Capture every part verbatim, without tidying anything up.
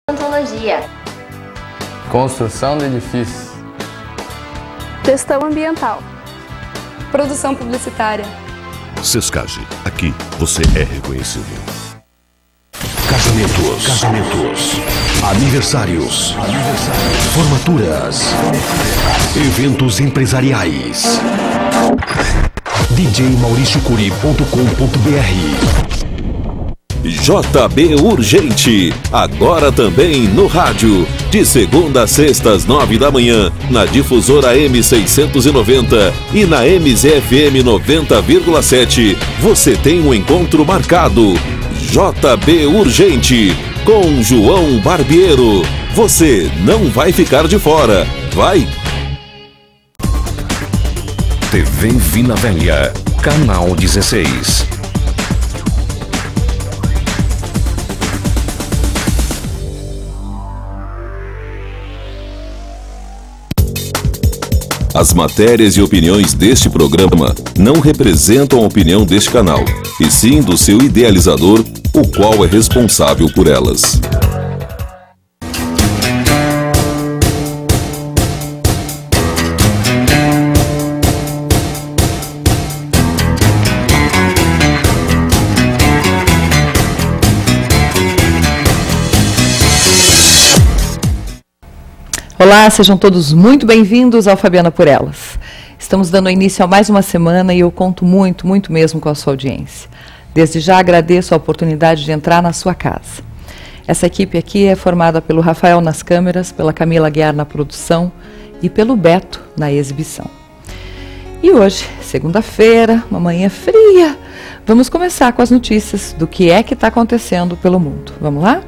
Odontologia. Construção de edifícios. Gestão ambiental. Produção publicitária. Sescage, aqui você é reconhecido. Casamentos, casamentos, aniversários, aniversários, formaturas, eventos empresariais. D J Mauricio Curi ponto com ponto B R. J B Urgente, agora também no rádio, de segunda a sexta às nove da manhã, na difusora M seiscentos e noventa e na M Z F M noventa vírgula sete. Você tem um encontro marcado. J B Urgente, com João Barbiero. Você não vai ficar de fora, vai? T V Vila Velha, canal dezesseis. As matérias e opiniões deste programa não representam a opinião deste canal, e sim do seu idealizador, o qual é responsável por elas. Olá, sejam todos muito bem-vindos ao Fabiana por Elas. Estamos dando início a mais uma semana e eu conto muito, muito mesmo com a sua audiência. Desde já agradeço a oportunidade de entrar na sua casa. Essa equipe aqui é formada pelo Rafael nas câmeras, pela Camila Guiar na produção e pelo Beto na exibição. E hoje, segunda-feira, uma manhã fria, vamos começar com as notícias do que é que está acontecendo pelo mundo. Vamos lá?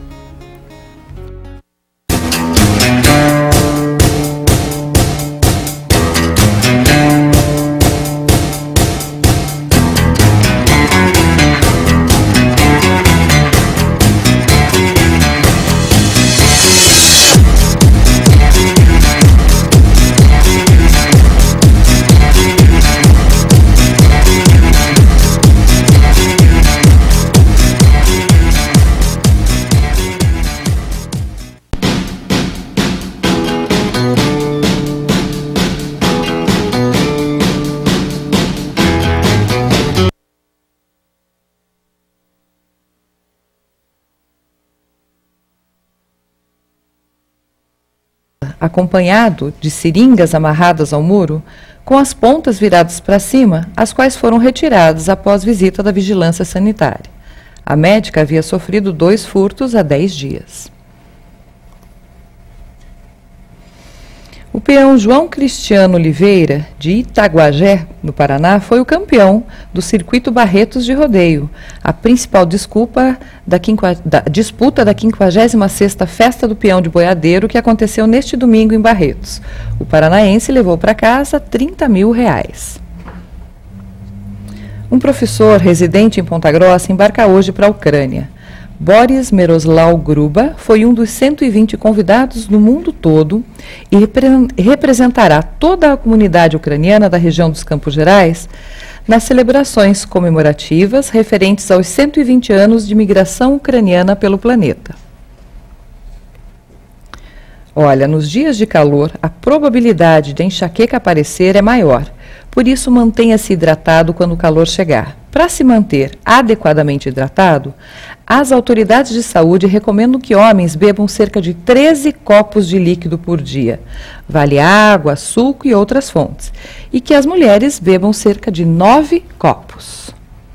Acompanhado de seringas amarradas ao muro, com as pontas viradas para cima, as quais foram retiradas após visita da vigilância sanitária. A médica havia sofrido dois furtos há dez dias. O peão João Cristiano Oliveira, de Itaguajé, no Paraná, foi o campeão do Circuito Barretos de Rodeio, a principal desculpa da, quinqua, da disputa da quinquagésima sexta Festa do Peão de Boiadeiro, que aconteceu neste domingo em Barretos. O paranaense levou para casa trinta mil reais. Um professor residente em Ponta Grossa embarca hoje para a Ucrânia. Boris Miroslav Gruba foi um dos cento e vinte convidados do mundo todo e repre representará toda a comunidade ucraniana da região dos Campos Gerais nas celebrações comemorativas referentes aos cento e vinte anos de migração ucraniana pelo planeta. Olha, nos dias de calor, a probabilidade de enxaqueca aparecer é maior. Por isso, mantenha-se hidratado quando o calor chegar. Para se manter adequadamente hidratado, as autoridades de saúde recomendam que homens bebam cerca de treze copos de líquido por dia. Vale água, suco e outras fontes. E que as mulheres bebam cerca de nove copos.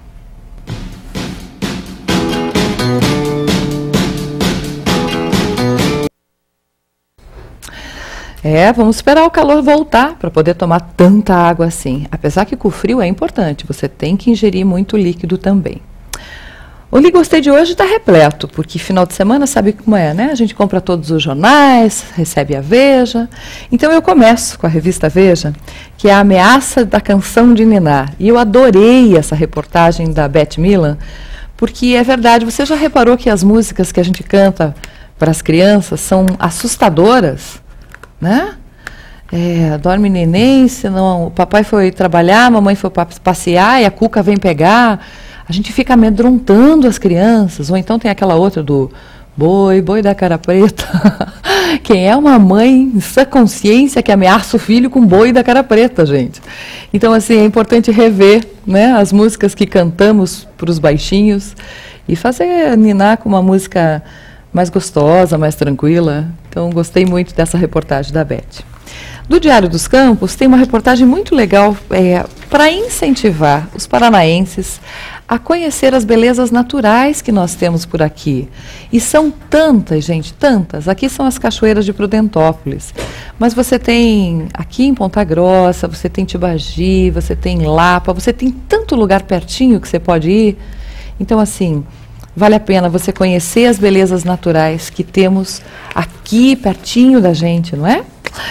É, vamos esperar o calor voltar para poder tomar tanta água assim. Apesar que com o frio é importante, você tem que ingerir muito líquido também. O Li Gostei de hoje está repleto, porque final de semana sabe como é, né? A gente compra todos os jornais, recebe a Veja. Então eu começo com a revista Veja, que é a ameaça da canção de Niná. E eu adorei essa reportagem da Beth Milan, porque é verdade, você já reparou que as músicas que a gente canta para as crianças são assustadoras? Né? É, dorme neném, senão o papai foi trabalhar, a mamãe foi passear e a cuca vem pegar. A gente fica amedrontando as crianças. Ou então tem aquela outra do Boi, boi da cara preta. Quem é uma mãe em sã consciência que ameaça o filho com boi da cara preta, gente? Então, assim, é importante rever, né, as músicas que cantamos para os baixinhos e fazer ninar com uma música mais gostosa, mais tranquila. Então, gostei muito dessa reportagem da Beth. Do Diário dos Campos, tem uma reportagem muito legal é, para incentivar os paranaenses a conhecer as belezas naturais que nós temos por aqui. E são tantas, gente, tantas. Aqui são as cachoeiras de Prudentópolis. Mas você tem aqui em Ponta Grossa, você tem Tibagi, você tem Lapa, você tem tanto lugar pertinho que você pode ir. Então, assim, vale a pena você conhecer as belezas naturais que temos aqui pertinho da gente, não é?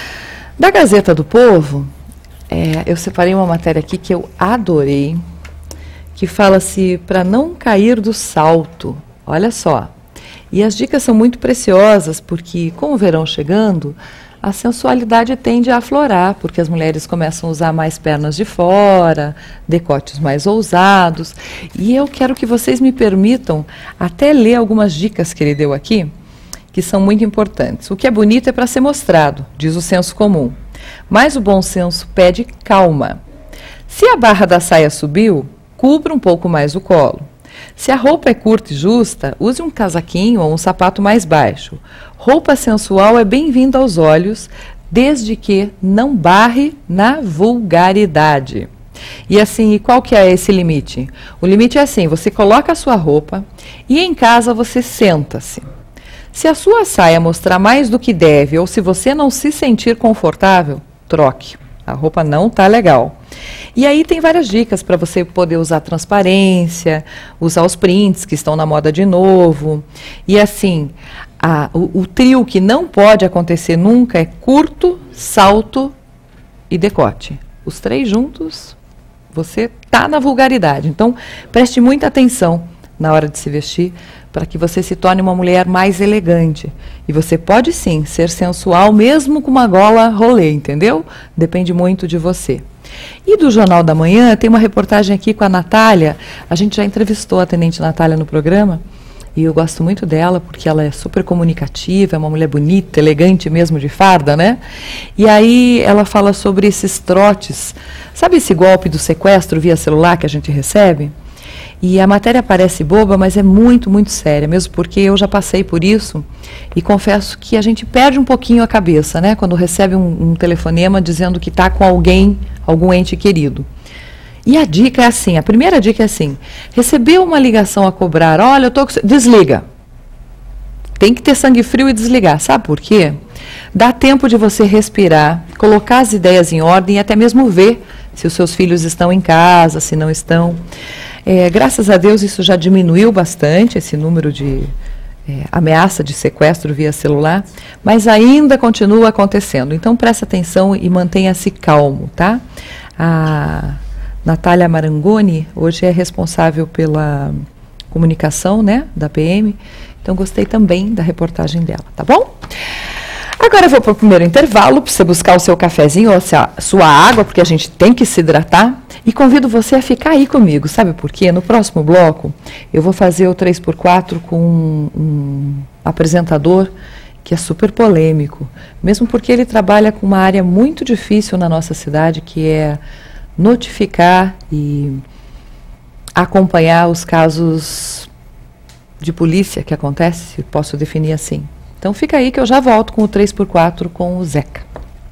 Da Gazeta do Povo, é, eu separei uma matéria aqui que eu adorei, que fala-se para não cair do salto. Olha só. E as dicas são muito preciosas, porque com o verão chegando, a sensualidade tende a aflorar, porque as mulheres começam a usar mais pernas de fora, decotes mais ousados. E eu quero que vocês me permitam até ler algumas dicas que ele deu aqui, que são muito importantes. O que é bonito é para ser mostrado, diz o senso comum. Mas o bom senso pede calma. Se a barra da saia subiu, cubra um pouco mais o colo. Se a roupa é curta e justa, use um casaquinho ou um sapato mais baixo. Roupa sensual é bem-vinda aos olhos, desde que não barre na vulgaridade. E assim, e qual que é esse limite? O limite é assim, você coloca a sua roupa e em casa você senta-se. Se a sua saia mostrar mais do que deve ou se você não se sentir confortável, troque. A roupa não está legal. E aí tem várias dicas para você poder usar transparência, usar os prints que estão na moda de novo. E assim, a, o, o trio que não pode acontecer nunca é curto, salto e decote. Os três juntos, você está na vulgaridade. Então, preste muita atenção na hora de se vestir, para que você se torne uma mulher mais elegante. E você pode sim ser sensual, mesmo com uma gola rolê, entendeu? Depende muito de você. E do Jornal da Manhã, tem uma reportagem aqui com a Natália. A gente já entrevistou a Tenente Natália no programa, e eu gosto muito dela, porque ela é super comunicativa, é uma mulher bonita, elegante mesmo, de farda, né? E aí ela fala sobre esses trotes. Sabe esse golpe do sequestro via celular que a gente recebe? E a matéria parece boba, mas é muito, muito séria, mesmo porque eu já passei por isso e confesso que a gente perde um pouquinho a cabeça, né? Quando recebe um, um telefonema dizendo que está com alguém, algum ente querido. E a dica é assim, a primeira dica é assim, recebeu uma ligação a cobrar, olha, eu tô com... desliga. Tem que ter sangue frio e desligar, sabe por quê? Dá tempo de você respirar, colocar as ideias em ordem e até mesmo ver se os seus filhos estão em casa, se não estão. É, graças a Deus isso já diminuiu bastante, esse número de é, ameaça de sequestro via celular, mas ainda continua acontecendo. Então preste atenção e mantenha-se calmo, tá? A Natália Marangoni hoje é responsável pela comunicação, né, da P M, então gostei também da reportagem dela, tá bom? Agora eu vou para o primeiro intervalo, para você buscar o seu cafezinho ou a sua água, porque a gente tem que se hidratar. E convido você a ficar aí comigo, sabe por quê? No próximo bloco, eu vou fazer o três por quatro com um, um apresentador que é super polêmico, mesmo porque ele trabalha com uma área muito difícil na nossa cidade, que é notificar e acompanhar os casos de polícia que acontecem, posso definir assim. Então fica aí que eu já volto com o três por quatro com o Zeca.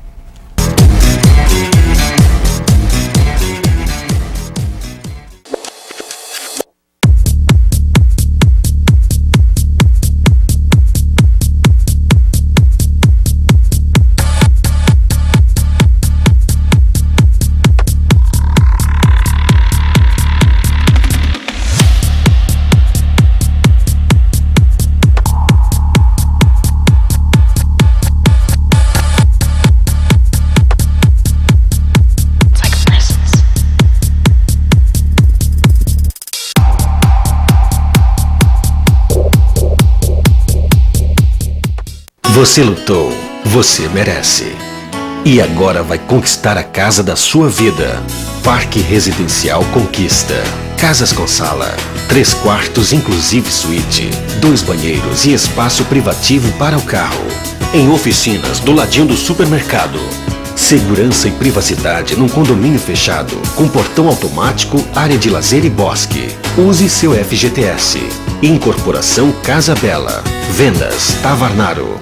Você lutou, você merece. E agora vai conquistar a casa da sua vida. Parque Residencial Conquista. Casas com sala, Três quartos, inclusive suíte. Dois banheiros e espaço privativo para o carro. Em oficinas, do ladinho do supermercado. Segurança e privacidade num condomínio fechado, com portão automático, área de lazer e bosque. Use seu F G T S. Incorporação Casa Bela. Vendas Tavarnaro.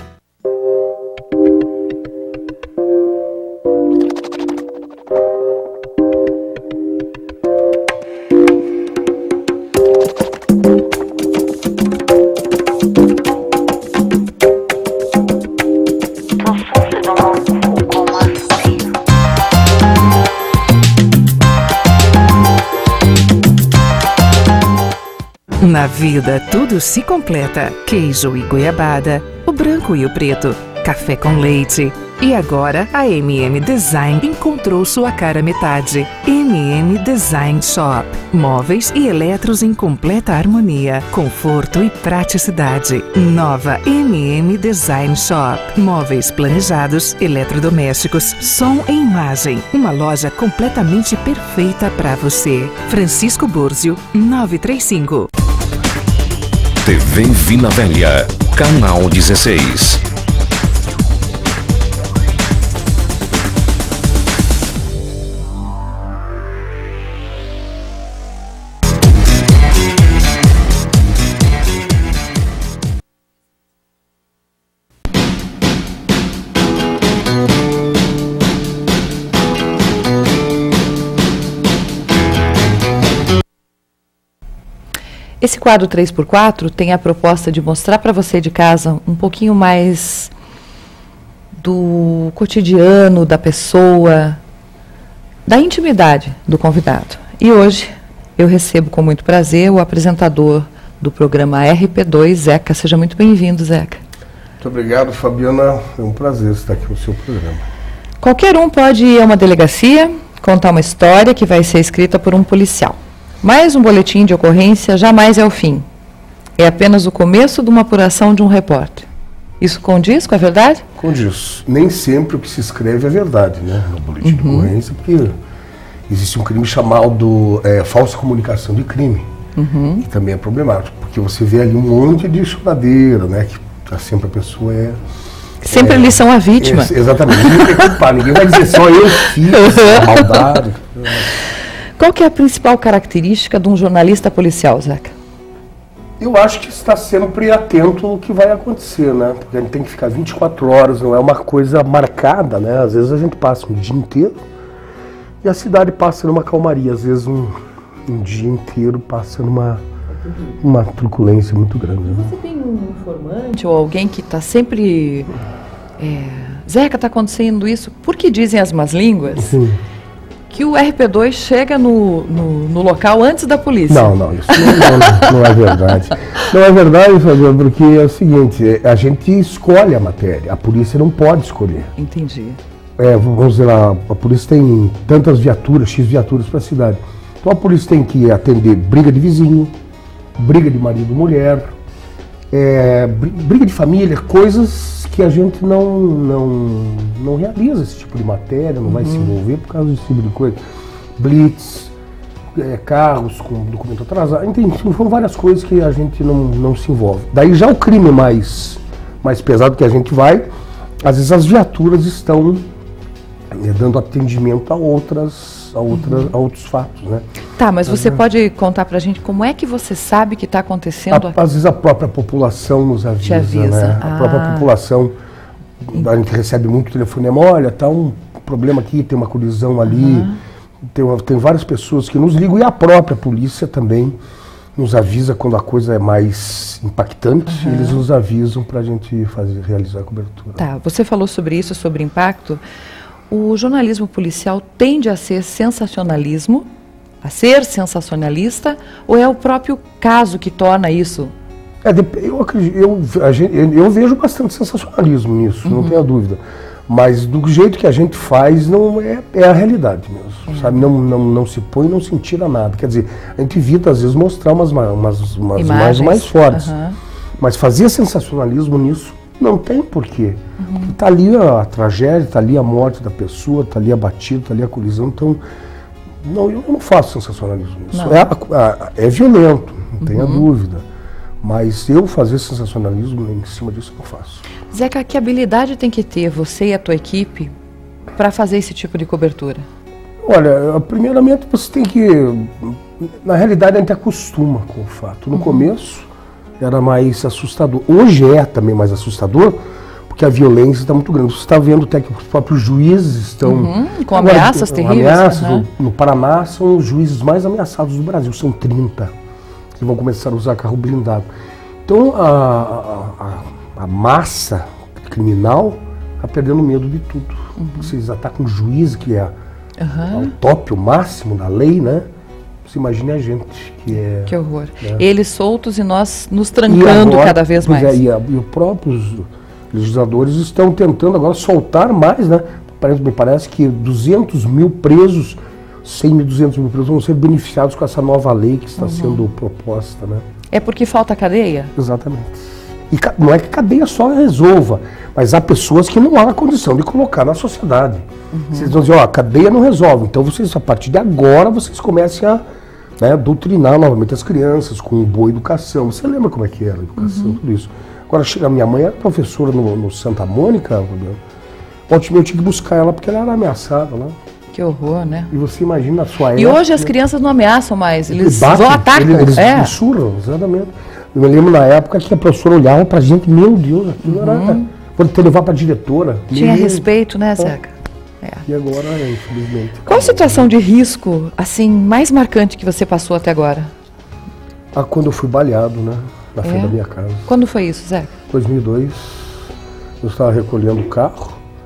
Na vida, tudo se completa. Queijo e goiabada, o branco e o preto, café com leite. E agora, a M M Design encontrou sua cara metade. M M Design Shop. Móveis e eletros em completa harmonia, conforto e praticidade. Nova M M Design Shop. Móveis planejados, eletrodomésticos, som e imagem. Uma loja completamente perfeita para você. Francisco Búrzio, nove três cinco. T V Vila Velha, canal dezesseis. Esse quadro três por quatro tem a proposta de mostrar para você de casa um pouquinho mais do cotidiano da pessoa, da intimidade do convidado. E hoje eu recebo com muito prazer o apresentador do programa R P dois, Zeca. Seja muito bem-vindo, Zeca. Muito obrigado, Fabiana. É um prazer estar aqui no seu programa. Qualquer um pode ir a uma delegacia, contar uma história que vai ser escrita por um policial. Mas um boletim de ocorrência jamais é o fim. É apenas o começo de uma apuração de um repórter. Isso condiz com a verdade? Condiz. Nem sempre o que se escreve é verdade, né? No boletim uhum. de ocorrência, porque existe um crime chamado é, falsa comunicação de crime. Uhum. Que também é problemático, porque você vê ali um monte de choradeira, né? Que sempre a pessoa é... Sempre é, eles são a vítima. É, exatamente. Ninguém vai culpar, ninguém vai dizer só eu fiz a maldade. Qual que é a principal característica de um jornalista policial, Zeca? Eu acho que está sempre atento ao que vai acontecer, né? Porque a gente tem que ficar vinte e quatro horas, não é uma coisa marcada, né? Às vezes a gente passa um dia inteiro e a cidade passa numa calmaria. Às vezes um, um dia inteiro passa numa uma truculência muito grande. Né? Você tem um informante ou alguém que está sempre... É, Zeca, está acontecendo isso? Por que dizem as más línguas? Sim. Que o R P dois chega no, no, no local antes da polícia. Não, não, isso não, não, não é verdade. Não é verdade, Fabiano, porque é o seguinte, a gente escolhe a matéria, a polícia não pode escolher. Entendi. É, vamos dizer lá, a polícia tem tantas viaturas, X viaturas para a cidade. Então a polícia tem que atender briga de vizinho, briga de marido e mulher, é, briga de família, coisas que a gente não, não, não realiza esse tipo de matéria, não uhum. vai se envolver por causa desse tipo de coisa. Blitz, é, carros com documento atrasado, enfim, foram várias coisas que a gente não, não se envolve. Daí já o crime mais, mais pesado que a gente vai, às vezes as viaturas estão é, dando atendimento a outras, a, outras, uhum. a outros fatos, né? Tá, mas você uhum. pode contar pra gente como é que você sabe que está acontecendo? A, às vezes a própria população nos avisa, Te avisa. né? Ah. A própria população, a gente recebe muito telefonema, olha, tá um problema aqui, tem uma colisão ali, uhum. tem, uma, tem várias pessoas que nos ligam e a própria polícia também nos avisa quando a coisa é mais impactante, uhum. eles nos avisam para a gente fazer, realizar a cobertura. Tá, você falou sobre isso, sobre impacto. O jornalismo policial tende a ser sensacionalismo, a ser sensacionalista, ou é o próprio caso que torna isso? É, eu, eu, a gente, eu vejo bastante sensacionalismo nisso, uhum. não tenha dúvida. Mas do jeito que a gente faz, não é, é a realidade mesmo, é. sabe? Não, não, não se põe, não se tira nada. Quer dizer, a gente evita às vezes mostrar umas, umas, umas imagens mais fortes. Uhum. Mas fazer sensacionalismo nisso não tem porquê. Uhum. Está ali a, a tragédia, está ali a morte da pessoa, está ali a batida, está ali a colisão. Então, não, eu não faço sensacionalismo nisso. É, a, a, é violento, tenha Uhum. dúvida. Mas eu fazer sensacionalismo em cima disso eu não faço. Zeca, que habilidade tem que ter você e a tua equipe para fazer esse tipo de cobertura? Olha, primeiramente você tem que... Na realidade a gente acostuma com o fato. No Uhum. começo era mais assustador. Hoje é também mais assustador, porque a violência está muito grande. Você está vendo até que os próprios juízes estão... Uhum, com ameaças Agora, terríveis. Ameaças. Uhum. No, no Paraná são os juízes mais ameaçados do Brasil, são trinta, que vão começar a usar carro blindado. Então a, a, a, a massa criminal está perdendo medo de tudo. Uhum. Vocês atacam um juiz que é Uhum. o top, o máximo da lei, né? Você imagine a gente que é... Que horror. É. Eles soltos e nós nos E trancando agora, cada vez pois mais. É, e, a, e os próprios legisladores estão tentando agora soltar mais, né? Parece, me parece que duzentos mil presos, cem mil, duzentos mil presos vão ser beneficiados com essa nova lei que está uhum. sendo proposta, né? É porque falta cadeia? Exatamente. E não é que cadeia só resolva, mas há pessoas que não há condição de colocar na sociedade. Uhum. Vocês vão dizer, ó, a cadeia não resolve, então vocês, a partir de agora, vocês comecem a, né, doutrinar novamente as crianças com boa educação. Você lembra como é que era a educação, uhum. tudo isso. Agora, a minha mãe era professora no, no Santa Mônica, ontem eu tinha que buscar ela porque ela era ameaçada lá. Que horror, né? E você imagina a sua E época, hoje as crianças não ameaçam mais, eles batem, vão atacam. Eles, eles é. sussurram, exatamente. Eu me lembro na época que a professora olhava pra gente, meu Deus, aquilo uhum. era... Vou te levar pra diretora. Tinha respeito, né, Zeca? É. E agora, infelizmente... Qual a situação de risco, assim, mais marcante que você passou até agora? Ah, quando eu fui baleado, né? Na frente é. da minha casa. Quando foi isso, Zeca? dois mil e dois. Eu estava recolhendo o carro.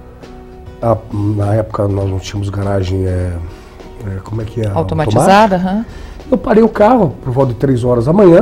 Ah, na época nós não tínhamos garagem, é, é, como é que é? Automatizada, aham. Eu parei o carro por volta de três horas da manhã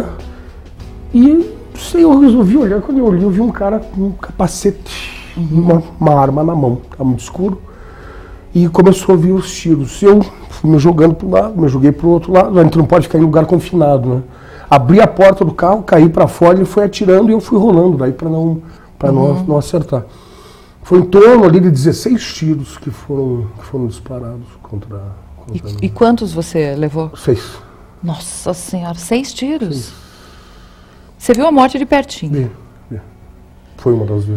e sei, eu resolvi olhar. Quando eu olhei, eu vi um cara com um capacete, uhum. uma, uma arma na mão, estava muito escuro. E começou a vir os tiros. Eu fui me jogando para um lado, me joguei para o outro lado. A gente não pode ficar em lugar confinado, né? Abri a porta do carro, caí para fora, ele foi atirando e eu fui rolando daí para não, para uhum. não, não acertar. Foi em torno ali de dezesseis tiros que foram, que foram disparados contra, contra e, e quantos você levou? Seis. Nossa Senhora, seis tiros? Seis. Você viu a morte de pertinho? É, é. Foi uma das vezes.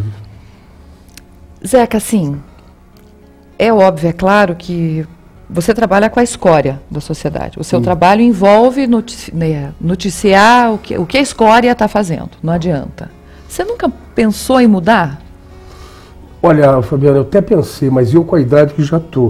Zeca, assim, é óbvio, é claro que você trabalha com a escória da sociedade. O seu Sim. trabalho envolve notici né, noticiar o que, o que a escória está fazendo, não adianta. Você nunca pensou em mudar? Olha, Fabiana, eu até pensei, mas eu com a idade que já estou,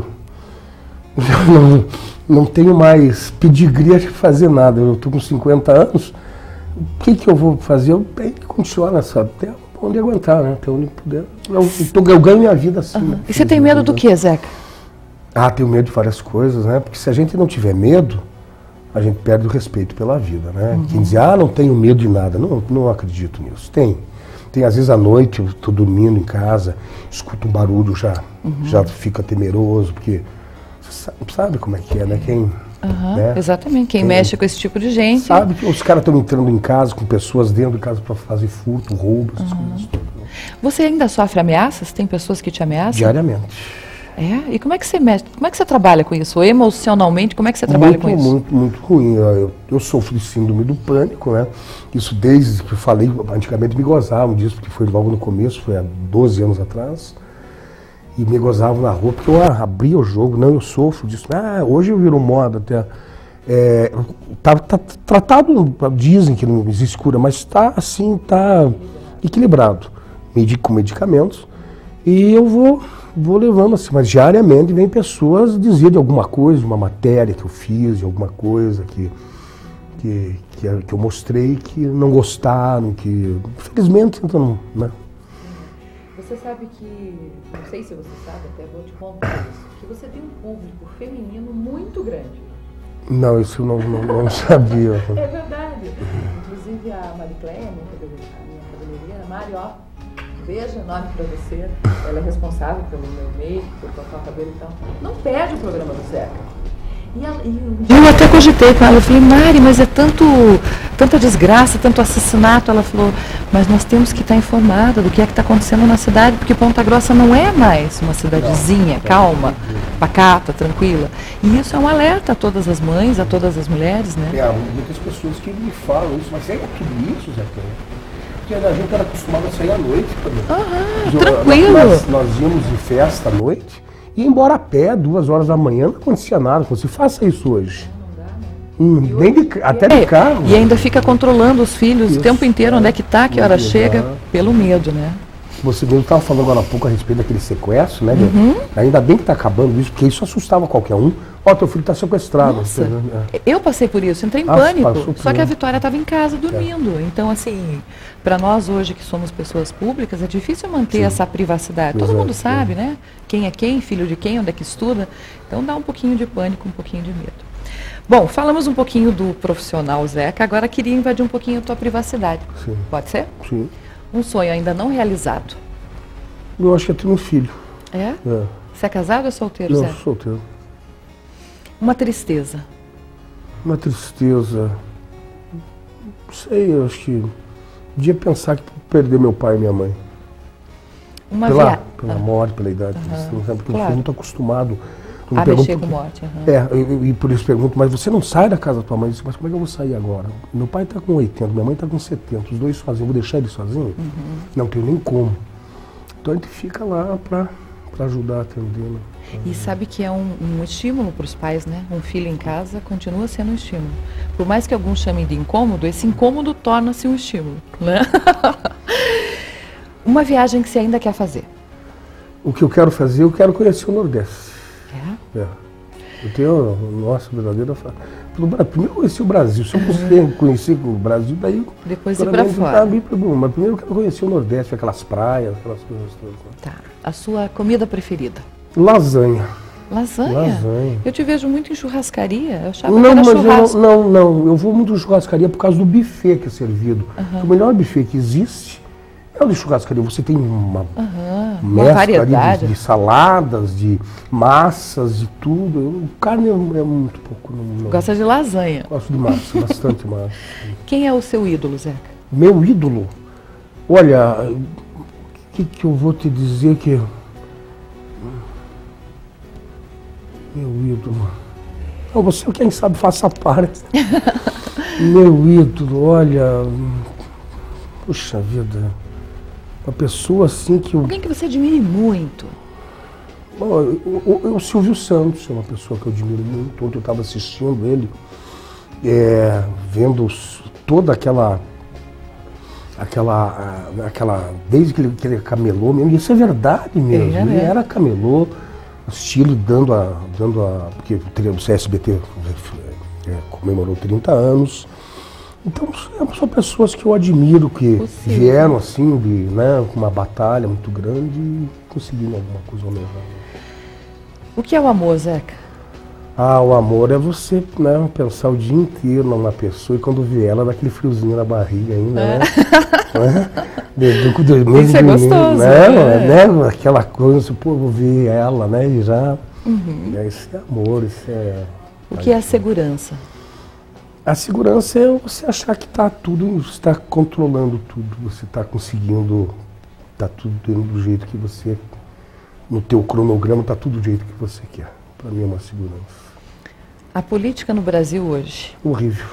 não, não tenho mais pedigree de fazer nada. Eu estou com cinquenta anos, o que, que eu vou fazer? Eu tenho que continuar nessa, até onde aguentar, né? Até onde puder. Eu, eu, eu ganho minha vida assim. Uhum. Né? E você tem medo do que, Zeca? Ah, tenho medo de várias coisas, né? Porque se a gente não tiver medo, a gente perde o respeito pela vida, né? Uhum. Quem diz, ah, não tenho medo de nada, não, não acredito nisso. Tem. Tem, às vezes, à noite, eu estou dormindo em casa, escuto um barulho, já, uhum. já fica temeroso, porque você sabe como é que é, né? Quem, uhum, né? Exatamente, quem, quem mexe com esse tipo de gente. Sabe que os caras estão entrando em casa com pessoas dentro de casa para fazer furto, roubo, essas uhum. coisas todas. Né? Você ainda sofre ameaças? Tem pessoas que te ameaçam? Diariamente. É? E como é que você mexe? Como é que você trabalha com isso? Emocionalmente, como é que você trabalha muito, com isso? Muito, muito ruim. Eu, eu sofro de síndrome do pânico, né? Isso desde que eu falei, antigamente me gozavam disso, porque foi logo no começo, foi há doze anos atrás. E me gozavam na rua, porque eu abria o jogo, não, eu sofro disso. Ah, hoje eu viro moda até. É, tá, tá tratado, dizem que não existe cura, mas está assim, está equilibrado. Medico com medicamentos. E eu vou... Vou levando assim, mas diariamente vem pessoas dizer de alguma coisa, de uma matéria que eu fiz, de alguma coisa que, que, que, que eu mostrei, que não gostaram, que infelizmente então, né? Você sabe que, não sei se você sabe, até vou te contar isso, que você tem um público feminino muito grande. Não, isso eu não, não, não sabia. É verdade. Inclusive a Maricléia, a minha cabeleireira, Mari, ó, beijo enorme pra você. Ela é responsável pelo meu make, por cortar o cabelo e tal. Não perde o programa do Zeca. E, ela, e eu... eu até cogitei com ela, eu falei, Mari, mas é tanto, tanta desgraça, tanto assassinato. Ela falou, mas nós temos que estar informada do que é que está acontecendo na cidade, porque Ponta Grossa não é mais uma cidadezinha, calma. pacata, tranquila. E isso é um alerta a todas as mães, a todas as mulheres, né? É, muitas pessoas que me falam isso, mas é tudo isso, Zé? Porque a gente era acostumado a sair à noite também. Aham, tranquilo. Nós, nós íamos em festa à noite e ia embora a pé, duas horas da manhã, não acontecia nada. Você faça isso hoje. Hum, nem de, até de carro. E ainda fica controlando os filhos isso, o tempo inteiro, é, onde é que está, que hora chega, pelo medo, né? Você mesmo estava falando agora há pouco a respeito daquele sequestro, né? Uhum. Ainda bem que está acabando isso, porque isso assustava qualquer um. Ó, teu filho está sequestrado. Nossa, é. Eu passei por isso, entrei em ah, pânico. Só que a Vitória estava em casa dormindo. É. Então, assim, para nós hoje que somos pessoas públicas, é difícil manter Sim. essa privacidade. Todo Exato. mundo sabe, né? Quem é quem, filho de quem, onde é que estuda. Então dá um pouquinho de pânico, um pouquinho de medo. Bom, falamos um pouquinho do profissional Zeca, agora queria invadir um pouquinho a tua privacidade. Sim. Pode ser? Sim. Um sonho ainda não realizado. Eu acho que é ter um filho. É? É. Você é casado ou é solteiro, Não, Zé? sou solteiro. Uma tristeza. Uma tristeza. Não sei, eu acho que podia pensar que perder meu pai e minha mãe. Uma pela, via... pela ah. morte, pela idade. Uhum. Porque claro. eu sou muito acostumado. A mexer com morte. Uhum. É, e por isso pergunto, mas você não sai da casa da tua mãe? Mas como é que eu vou sair agora? Meu pai está com oitenta, minha mãe está com setenta, os dois sozinhos, vou deixar ele sozinho? Uhum. Não tenho nem como. Então a gente fica lá para ajudar, atendendo. E sabe que é um, um estímulo para os pais, né? Um filho em casa continua sendo um estímulo. Por mais que alguns chamem de incômodo, esse incômodo torna-se um estímulo, né? Uma viagem que você ainda quer fazer? O que eu quero fazer, eu quero conhecer o Nordeste. É? É. Eu tenho, nossa, verdadeira... Primeiro eu conheci o Brasil, se eu conseguir conhecer o Brasil, daí... Depois ir para fora. Mas primeiro eu quero conhecer o Nordeste, aquelas praias, aquelas coisas todas. Tá. A sua comida preferida? Lasanha. Lasanha? Lasanha. Eu te vejo muito em churrascaria, eu achava não, que era mas churrasco. Eu não, não, não, eu vou muito em churrascaria por causa do buffet que é servido. Uhum. O melhor buffet que existe é o de churrascaria. Você tem uma, uhum. uma variedade de, de saladas, de massas, de tudo. Eu, carne é, é muito pouco. Não, não. Gosta de lasanha? Gosto de massa, bastante massa. Quem é o seu ídolo, Zeca? Meu ídolo? Olha, o que, que eu vou te dizer que... Meu ídolo... Não, você, quem sabe, faça parte. Meu ídolo, olha... Puxa vida... Uma pessoa assim que... Eu... Alguém que você admire muito. Bom, eu, eu, o Silvio Santos é uma pessoa que eu admiro muito. Ontem eu estava assistindo ele, é, vendo os, toda aquela... Aquela, aquela... Desde que ele, que ele camelou mesmo. Isso é verdade mesmo. É, ele é. era camelô, assisti ele dando a... Dando a porque o C S B T é, comemorou trinta anos. Então, são pessoas que eu admiro, que Possível. vieram assim, de, né, com uma batalha muito grande e conseguiram alguma coisa ao mesmo. O que é o amor, Zeca? Ah, o amor é você, né, pensar o dia inteiro numa pessoa e quando vê ela, dá aquele friozinho na barriga ainda, é. né? né? Do, do, do, Isso é gostoso, né? né? né? Aquela coisa, pô, vou ver ela, né, e já... Uhum. E aí, isso é amor, isso é... O que é a segurança? A segurança é você achar que está tudo, você está controlando tudo, você está conseguindo, está tudo do jeito que você, no teu cronograma está tudo do jeito que você quer. Para mim é uma segurança. A política no Brasil hoje? Horrível.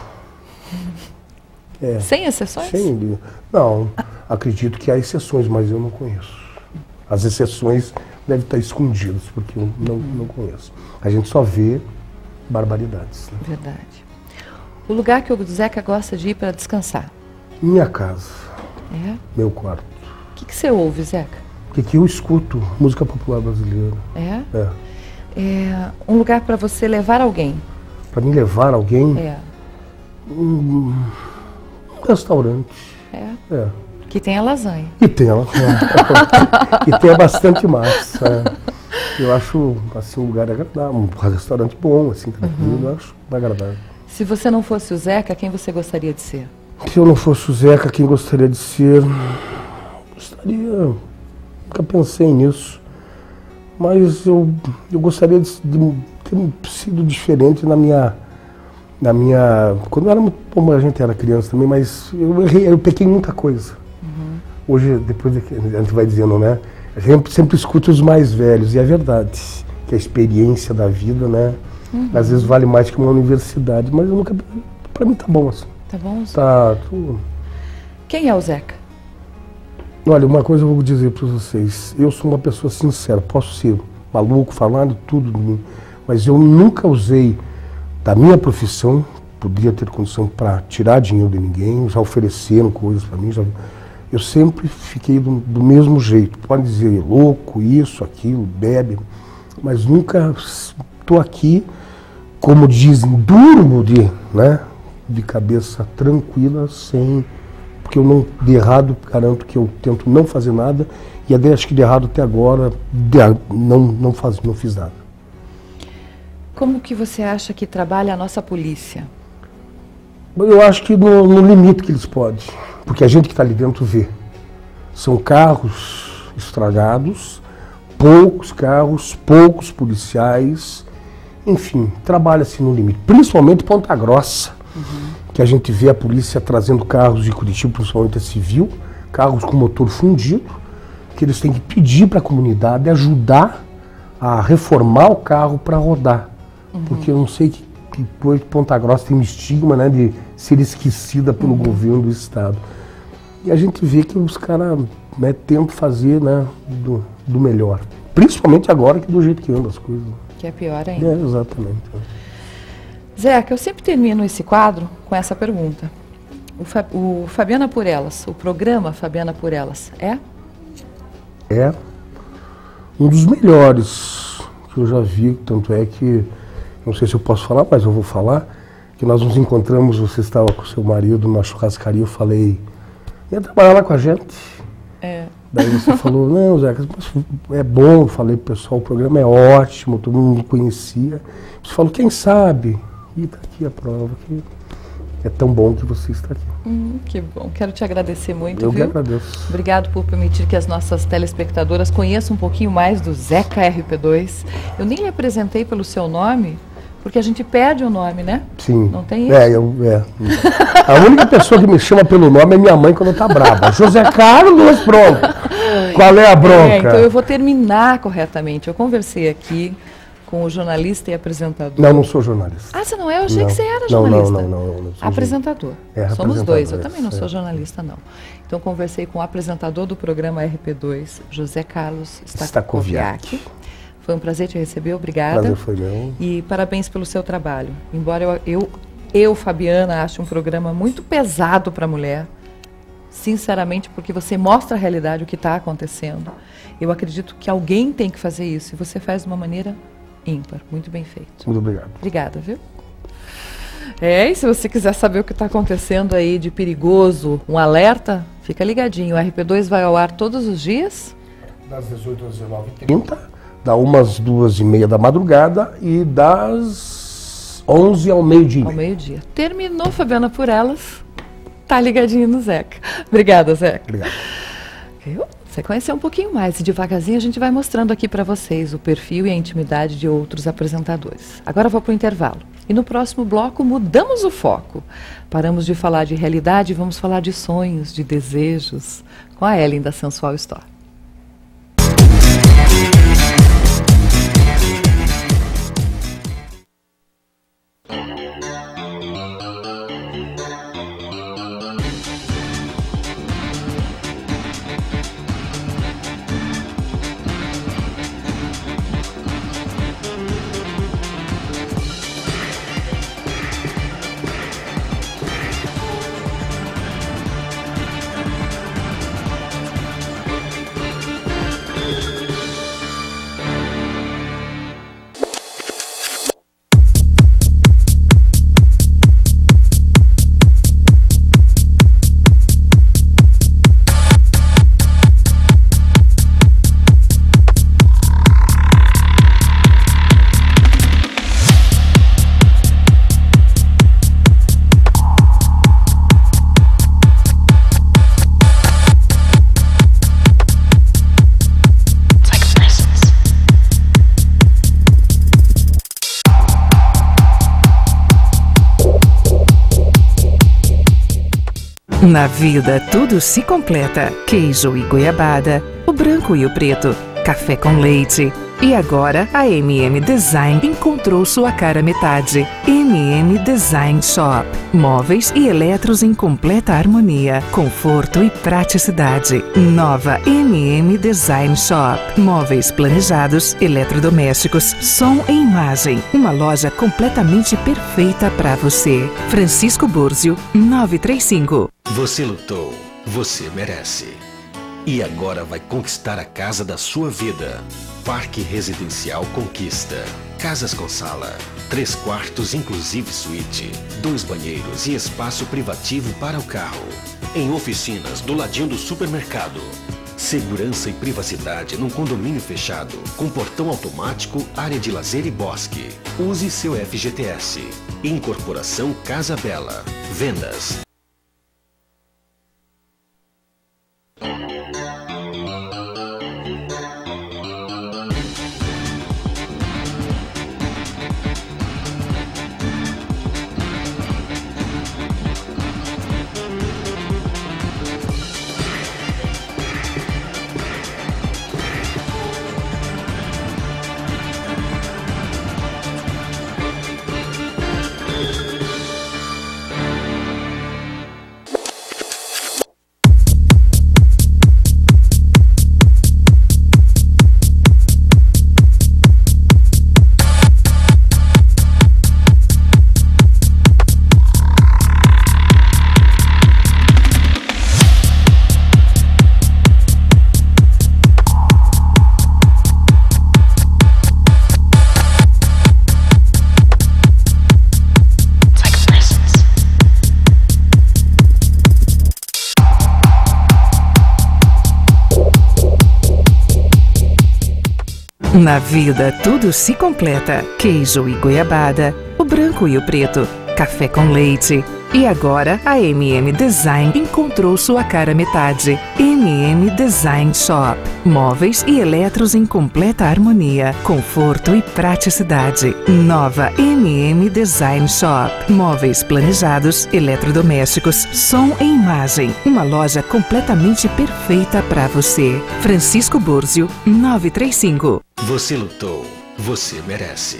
É, sem exceções? Sem, não, acredito que há exceções, mas eu não conheço. As exceções devem estar escondidas, porque eu não, não conheço. A gente só vê barbaridades. Né? Verdade. O lugar que o Zeca gosta de ir para descansar? Minha casa. É? Meu quarto. O que, que você ouve, Zeca? O que, que eu escuto? Música popular brasileira. É? É. É um lugar para você levar alguém? Para mim levar alguém? É. Um, um restaurante. É? É. Que tenha lasanha. E tenha, é. E tenha bastante massa. É. Eu acho assim, um lugar agradável, um restaurante bom, assim, tranquilo, uhum. Eu acho agradável. Se você não fosse o Zeca, quem você gostaria de ser? Se eu não fosse o Zeca, quem gostaria de ser? Gostaria... Nunca pensei nisso. Mas eu, eu gostaria de, de ter sido diferente na minha... Na minha... Quando eu era muito... Como a gente era criança também, mas eu errei, eu pequei muita coisa. Uhum. Hoje, depois de, a gente vai dizendo, né? A gente sempre escuta os mais velhos, e é verdade. Que que a experiência da vida, né? Uhum. Às vezes vale mais que uma universidade, mas eu nunca... Pra mim tá bom assim. Tá bom? Tá... Tu... Quem é o Zeca? Olha, uma coisa eu vou dizer para vocês. Eu sou uma pessoa sincera, posso ser maluco, falando tudo de mim, mas eu nunca usei da minha profissão, podia ter condição para tirar dinheiro de ninguém, já ofereceram coisas para mim, já... eu sempre fiquei do, do mesmo jeito. Pode dizer louco, isso, aquilo, bebe, mas nunca estou aqui, como dizem, durmo de, né, de cabeça tranquila, sem... Porque eu não, de errado, garanto que eu tento não fazer nada, e acho que de errado até agora, de, não, não, faz, não fiz nada. Como que você acha que trabalha a nossa polícia? Eu acho que no, no limite que eles podem, porque a gente que está ali dentro vê. São carros estragados, poucos carros, poucos policiais, enfim, trabalha-se no limite. Principalmente Ponta Grossa. Uhum. Que a gente vê a polícia trazendo carros de Curitiba, principalmente a civil, carros com motor fundido, que eles têm que pedir para a comunidade ajudar a reformar o carro para rodar. Uhum. Porque eu não sei que, que Ponta Grossa tem um estigma, né, de ser esquecida pelo uhum. governo do estado. E a gente vê que os caras, né, tentam fazer, né, do, do melhor. Principalmente agora, que do jeito que andam as coisas. Que é pior ainda. É, exatamente. Zeca, eu sempre termino esse quadro com essa pergunta. O, Fa o Fabiana por Elas, o programa Fabiana por Elas, é? É um dos melhores que eu já vi, tanto é que, não sei se eu posso falar, mas eu vou falar, que nós nos encontramos, você estava com seu marido na churrascaria, eu falei, ia trabalhar lá com a gente. É. Daí você falou, não, Zeca, é bom, eu falei pro pessoal, o programa é ótimo, todo mundo me conhecia. Você falou, quem sabe? E está aqui a prova, que é tão bom que você está aqui. Hum, que bom. Quero te agradecer muito, Eu viu? que agradeço. Obrigado por permitir que as nossas telespectadoras conheçam um pouquinho mais do Zeca R P dois. Eu nem lhe apresentei pelo seu nome, porque a gente perde o nome, né? Sim. Não tem isso? É, eu, é. A única pessoa que me chama pelo nome é minha mãe quando está brava. José Carlos, pronto. Qual é a bronca? É, então eu vou terminar corretamente. Eu conversei aqui com o jornalista e apresentador. Não, não sou jornalista. Ah, você não é? Eu achei não. que você era não, jornalista. Não, não, não. não, não apresentador. É, Somos dois, eu é, também não é. sou jornalista, não. Então conversei com o apresentador do programa R P dois, José Carlos Stacoviak. Foi um prazer te receber, obrigada. Prazer foi meu. E parabéns pelo seu trabalho. Embora eu, eu, eu Fabiana, ache um programa muito pesado para a mulher, sinceramente, porque você mostra a realidade, o que está acontecendo. Eu acredito que alguém tem que fazer isso, e você faz de uma maneira ímpar, muito bem feito. Muito obrigado. Obrigada, viu? É, e se você quiser saber o que está acontecendo aí de perigoso, um alerta, fica ligadinho. O R P dois vai ao ar todos os dias? Das dezoito às dezenove e trinta, da umas duas e meia da madrugada e das onze ao meio-dia. Ao meio-dia. Terminou, Fabiana por Elas. Tá ligadinho no Zeca. Obrigada, Zeca. Obrigado. Viu? Você conheceu um pouquinho mais e devagarzinho a gente vai mostrando aqui para vocês o perfil e a intimidade de outros apresentadores. Agora eu vou para o intervalo. E no próximo bloco mudamos o foco. Paramos de falar de realidade e vamos falar de sonhos, de desejos, com a Ellen da Sensual Store. Na vida, tudo se completa. Queijo e goiabada, o branco e o preto, café com leite E agora a M M Design encontrou sua cara metade. M M Design Shop. Móveis e eletros em completa harmonia, conforto e praticidade. Nova M M Design Shop. Móveis planejados, eletrodomésticos, som e imagem. Uma loja completamente perfeita para você. Francisco Búrzio, nove três cinco. Você lutou, você merece. E agora vai conquistar a casa da sua vida. Parque Residencial Conquista. Casas com sala, três quartos inclusive suíte, dois banheiros e espaço privativo para o carro. Em oficinas do ladinho do supermercado. Segurança e privacidade num condomínio fechado, com portão automático, área de lazer e bosque. Use seu F G T S. Incorporação Casa Bela. Vendas. Na vida, tudo se completa. Queijo e goiabada, o branco e o preto, café com leite. E agora, a M M Design encontrou sua cara metade. M M Design Shop. Móveis e eletros em completa harmonia, conforto e praticidade. Nova M M Design Shop. Móveis planejados, eletrodomésticos, som e imagem. Uma loja completamente perfeita para você. Francisco Búrzio, nove três cinco. Você lutou, você merece.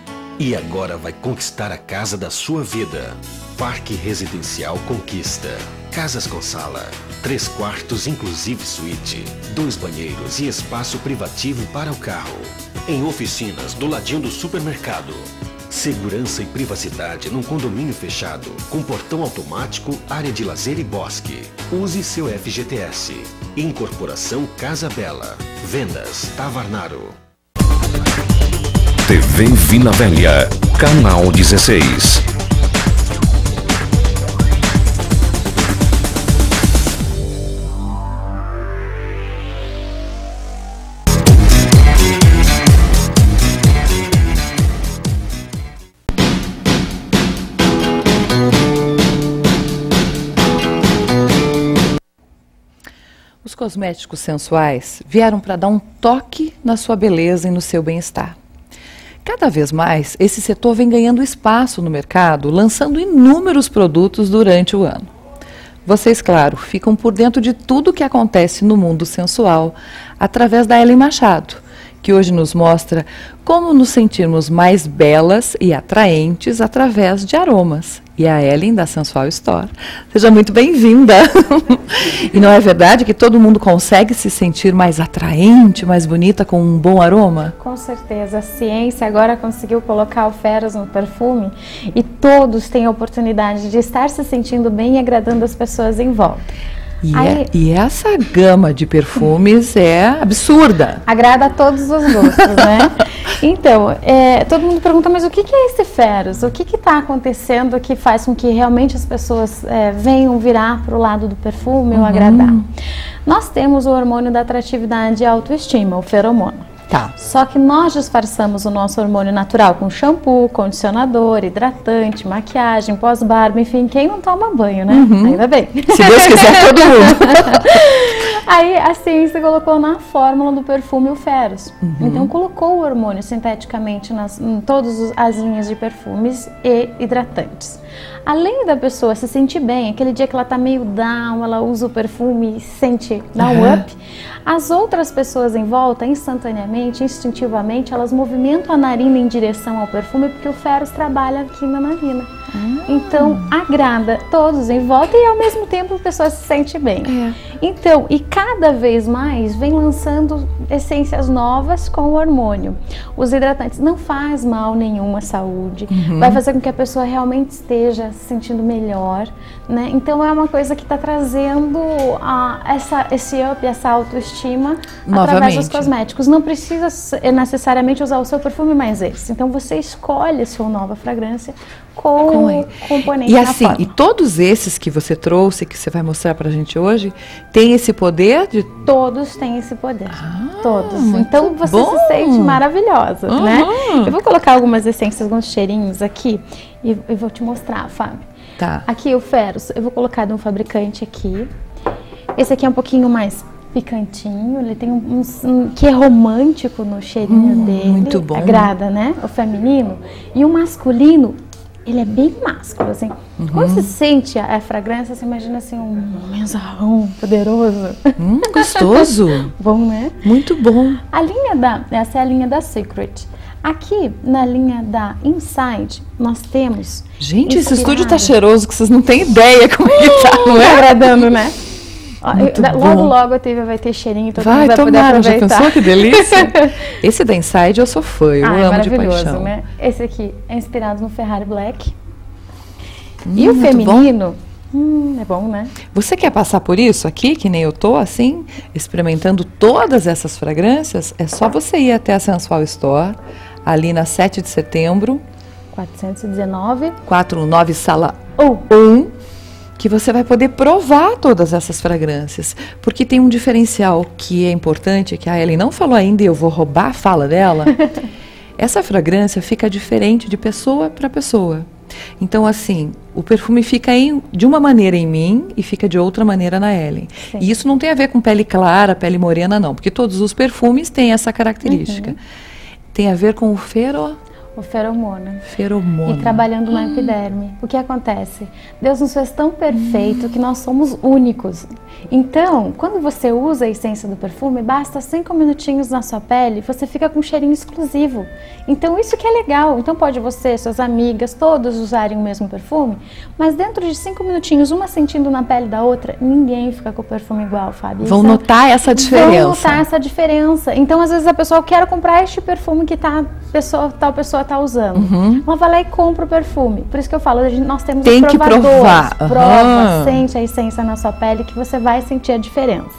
E agora vai conquistar a casa da sua vida. Parque Residencial Conquista. Casas com sala, três quartos inclusive suíte, dois banheiros e espaço privativo para o carro. Em oficinas do ladinho do supermercado. Segurança e privacidade num condomínio fechado, com portão automático, área de lazer e bosque. Use seu F G T S. Incorporação Casa Bela. Vendas Tavarnaro. T V Vila Velha, canal dezesseis. Os cosméticos sensuais vieram para dar um toque na sua beleza e no seu bem-estar. Cada vez mais, esse setor vem ganhando espaço no mercado, lançando inúmeros produtos durante o ano. Vocês, claro, ficam por dentro de tudo o que acontece no mundo sensual através da Ellen Machado, que hoje nos mostra como nos sentirmos mais belas e atraentes através de aromas. E a Ellen da Sensual Store. Seja muito bem-vinda! E não é verdade que todo mundo consegue se sentir mais atraente, mais bonita com um bom aroma? Com certeza. A ciência agora conseguiu colocar o Feros no perfume e todos têm a oportunidade de estar se sentindo bem e agradando as pessoas em volta. E, Aí, é, e essa gama de perfumes é absurda. Agrada a todos os gostos, né? Então, é, todo mundo pergunta, mas o que, que é esse Feros? O que está acontecendo que faz com que realmente as pessoas é, venham virar para o lado do perfume ou Uhum. agradar? Nós temos o hormônio da atratividade e autoestima, o feromônio. Tá. Só que nós disfarçamos o nosso hormônio natural com shampoo, condicionador, hidratante, maquiagem, pós-barba, enfim, quem não toma banho, né? Uhum. Ainda bem. Se Deus quiser, todo mundo. Aí a ciência colocou na fórmula do perfume o ferros. Uhum. Então colocou o hormônio sinteticamente nas, em todas as linhas de perfumes e hidratantes. Além da pessoa se sentir bem, aquele dia que ela tá meio down, ela usa o perfume e se sente, dá um Uhum. up, as outras pessoas em volta, instantaneamente, instintivamente, elas movimentam a narina em direção ao perfume, porque o ferros trabalha aqui na narina. Uhum. Então, agrada todos em volta e ao mesmo tempo a pessoa se sente bem. É. Então, e cada vez mais vem lançando essências novas com o hormônio. Os hidratantes não faz mal nenhum à saúde, uhum. vai fazer com que a pessoa realmente esteja se sentindo melhor, né? Então é uma coisa que está trazendo a, essa, esse up, essa autoestima novamente através dos cosméticos. Não precisa necessariamente usar o seu perfume mais esse. Então você escolhe a sua nova fragrância com, com o componente. E assim, e todos esses que você trouxe, que você vai mostrar pra gente hoje, tem esse poder de... Todos têm esse poder. Ah, todos. Então você bom. se sente maravilhosa, Uhum. né? Eu vou colocar algumas essências, alguns cheirinhos aqui e eu vou te mostrar, Fábio. Tá. Aqui o ferros, eu vou colocar de um fabricante aqui. Esse aqui é um pouquinho mais picantinho, ele tem um, um, um que é romântico no cheirinho hum, dele. Muito bom. Agrada, né? O feminino. E o masculino, ele é bem másculo, assim. Uhum. Quando você sente a, a fragrância, você imagina assim um mensarrão poderoso. Hum, gostoso. Bom, né? Muito bom. A linha da, essa é a linha da Secret. Aqui, na linha da Inside, nós temos... Gente, esse estúdio tá cheiroso, que vocês não têm ideia como ele tá, não é? Tá agradando, né? Muito eu, logo, logo a T V vai ter cheirinho, todo vai, mundo vai tomara, poder aproveitar. Já pensou que delícia? Esse da Inside eu sou fã, eu ah, amo é maravilhoso, de paixão. Né? Esse aqui é inspirado no Ferrari Black. Hum, e o feminino... Hum, é bom, né? Você quer passar por isso aqui, que nem eu tô, assim, experimentando todas essas fragrâncias? É só você ir até a Sensual Store, ali na sete de setembro. quatrocentos e dezenove. quatrocentos e nove, sala um. um. Que você vai poder provar todas essas fragrâncias. Porque tem um diferencial que é importante, que a Ellen não falou ainda e eu vou roubar a fala dela. Essa fragrância fica diferente de pessoa para pessoa. Então, assim, o perfume fica em, de uma maneira em mim e fica de outra maneira na Ellen. Sim. E isso não tem a ver com pele clara, pele morena, não. Porque todos os perfumes têm essa característica. Uhum. Tem a ver com o fero... O feromona. Feromona. E trabalhando na epiderme. O que acontece? Deus nos fez tão perfeito que nós somos únicos. Então, quando você usa a essência do perfume, basta cinco minutinhos na sua pele, você fica com um cheirinho exclusivo. Então, isso que é legal. Então, pode você, suas amigas, todos usarem o mesmo perfume, mas dentro de cinco minutinhos, uma sentindo na pele da outra, ninguém fica com o perfume igual, Fábio. Vão notar essa diferença. Vão notar essa diferença. Então, às vezes, a pessoa quer comprar este perfume que tá, pessoa, tal pessoa está usando. Uhum. Ela vai lá e compra o perfume. Por isso que eu falo, nós temos Tem os que provar. Uhum. Prova, sente a essência na sua pele que você vai sentir a diferença.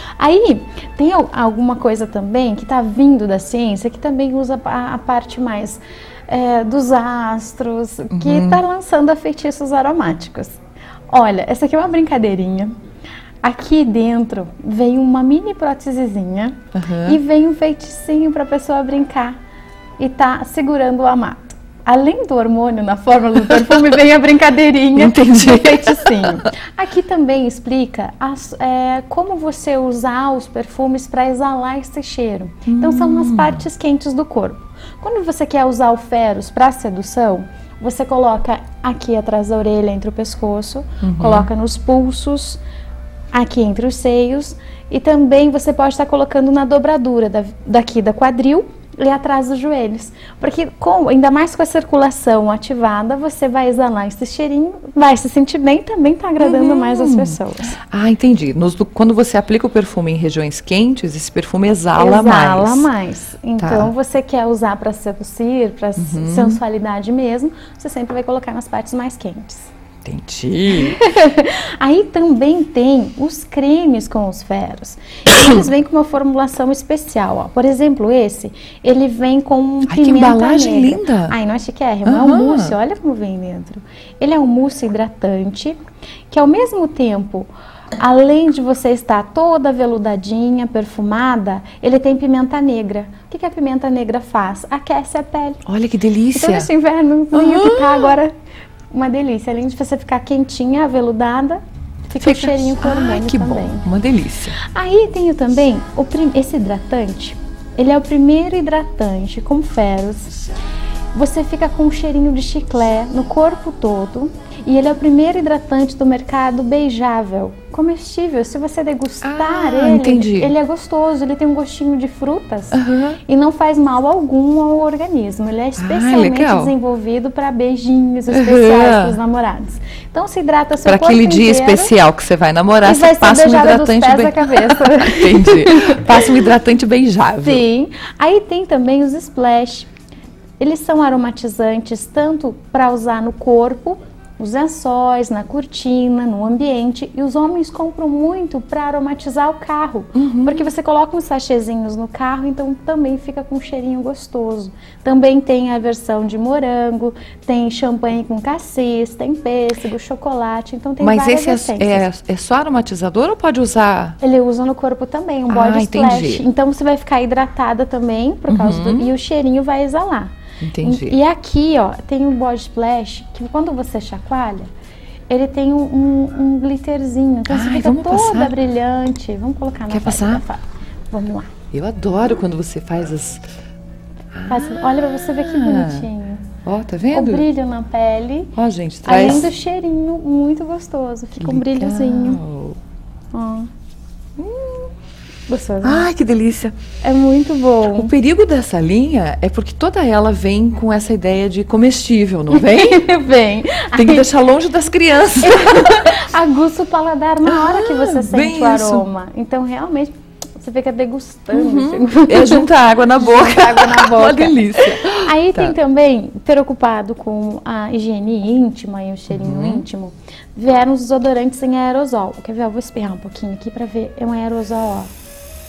Aí, tem alguma coisa também que está vindo da ciência, que também usa a, a parte mais é, dos astros, uhum. que está lançando a feitiços aromáticos. Olha, essa aqui é uma brincadeirinha. Aqui dentro vem uma mini prótesezinha uhum. e vem um feiticinho para a pessoa brincar. E tá segurando o amato. Além do hormônio na fórmula do perfume, vem a brincadeirinha Entendi. do feiticinho. Aqui também explica as, é, como você usar os perfumes para exalar esse cheiro. Então, hum. são as partes quentes do corpo. Quando você quer usar o ferros para sedução, você coloca aqui atrás da orelha, entre o pescoço, uhum. coloca nos pulsos, aqui entre os seios, e também você pode estar colocando na dobradura da, daqui da quadril, e atrás dos joelhos, porque com, ainda mais com a circulação ativada, você vai exalar esse cheirinho, vai se sentir bem, também está agradando uhum. mais as pessoas. Ah, entendi. Nos, quando você aplica o perfume em regiões quentes, esse perfume exala, exala mais. Exala mais. Então, tá. você quer usar para seduzir, para uhum. sensualidade mesmo, você sempre vai colocar nas partes mais quentes. Entendi. Aí também tem os cremes com os ferros. Eles vêm com uma formulação especial. Ó. Por exemplo, esse, ele vem com um Ai, pimenta que embalagem negra. linda. Ai, não é chiquérrimo, uhum. é um mousse. Olha como vem dentro. Ele é um mousse hidratante, que ao mesmo tempo, além de você estar toda veludadinha, perfumada, ele tem pimenta negra. O que, que a pimenta negra faz? Aquece a pele. Olha que delícia. Então, esse inverno, uhum. que tá agora... Uma delícia, além de você ficar quentinha, aveludada, Fica, Fica... o cheirinho com hormônio ah, que também. Bom, uma delícia. Aí tenho também o prim... esse hidratante. Ele é o primeiro hidratante com ferros. Você fica com um cheirinho de chiclé no corpo todo. E ele é o primeiro hidratante do mercado beijável, comestível. Se você degustar ah, ele, entendi. ele é gostoso, ele tem um gostinho de frutas uhum. e não faz mal algum ao organismo. Ele é especialmente ah, desenvolvido para beijinhos especiais uhum. para os namorados. Então se hidrata seu pra corpo aquele dia inteiro, especial que você vai namorar, e você vai passa um hidratante dos pés bem... à cabeça. Entendi. Passa um hidratante beijável. Sim. Aí tem também os splash. Eles são aromatizantes tanto para usar no corpo, nos lençóis, na cortina, no ambiente, e os homens compram muito para aromatizar o carro, uhum. porque você coloca uns sachêzinhos no carro, então também fica com um cheirinho gostoso. Também tem a versão de morango, tem champanhe com cassis, tem pêssego, chocolate, então tem Mas várias esse essências. é, é só aromatizador ou pode usar? Ele usa no corpo também, um ah, body splash. Entendi. Então você vai ficar hidratada também, por causa uhum. do, e o cheirinho vai exalar. Entendi. E, e aqui, ó, tem um body splash que quando você chacoalha, ele tem um, um, um glitterzinho. Então Ai, você fica toda passar? brilhante. Vamos colocar na Quer passar? Vamos lá. Eu adoro quando você faz as... Faz, ah, olha pra você ver que bonitinho. Ó, tá vendo? O brilho na pele. Ó, gente, traz... Além do cheirinho muito gostoso. Fica que um legal. brilhozinho. Ó. Hum. Gostoso. Ai, que delícia. É muito bom. O perigo dessa linha é porque toda ela vem com essa ideia de comestível, não vem? Vem. Tem que deixar longe das crianças. Aguça o paladar na hora ah, que você sente o aroma. Isso. Então, realmente, você fica degustando. Uhum. É junta água na boca. Junta água na boca. Uma delícia. Aí tá. tem também, preocupado com a higiene íntima e o cheirinho uhum. íntimo, vieram os desodorantes em aerosol. Quer ver? Eu vou espirrar um pouquinho aqui pra ver. É um aerosol, ó.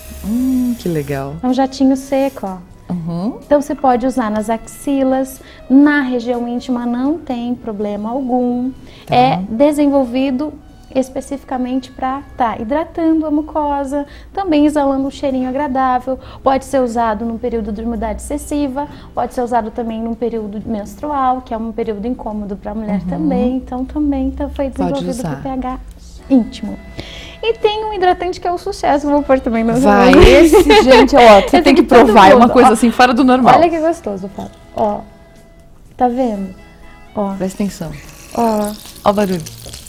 Hum, que legal. É um jatinho seco, ó. Uhum. Então você pode usar nas axilas, na região íntima não tem problema algum. Tá. É desenvolvido especificamente para estar tá hidratando a mucosa, também exalando um cheirinho agradável. Pode ser usado num período de umidade excessiva, pode ser usado também num período menstrual, que é um período incômodo para a mulher uhum. também. Então também então, foi desenvolvido para o pH íntimo. E tem um hidratante que é o sucesso, vou pôr também no Vai, esse, gente, ó, você tem que provar, é uma coisa ó, assim, fora do normal. Olha que gostoso, Fábio. Ó, tá vendo? Ó. Presta atenção. Ó. Ó o barulho.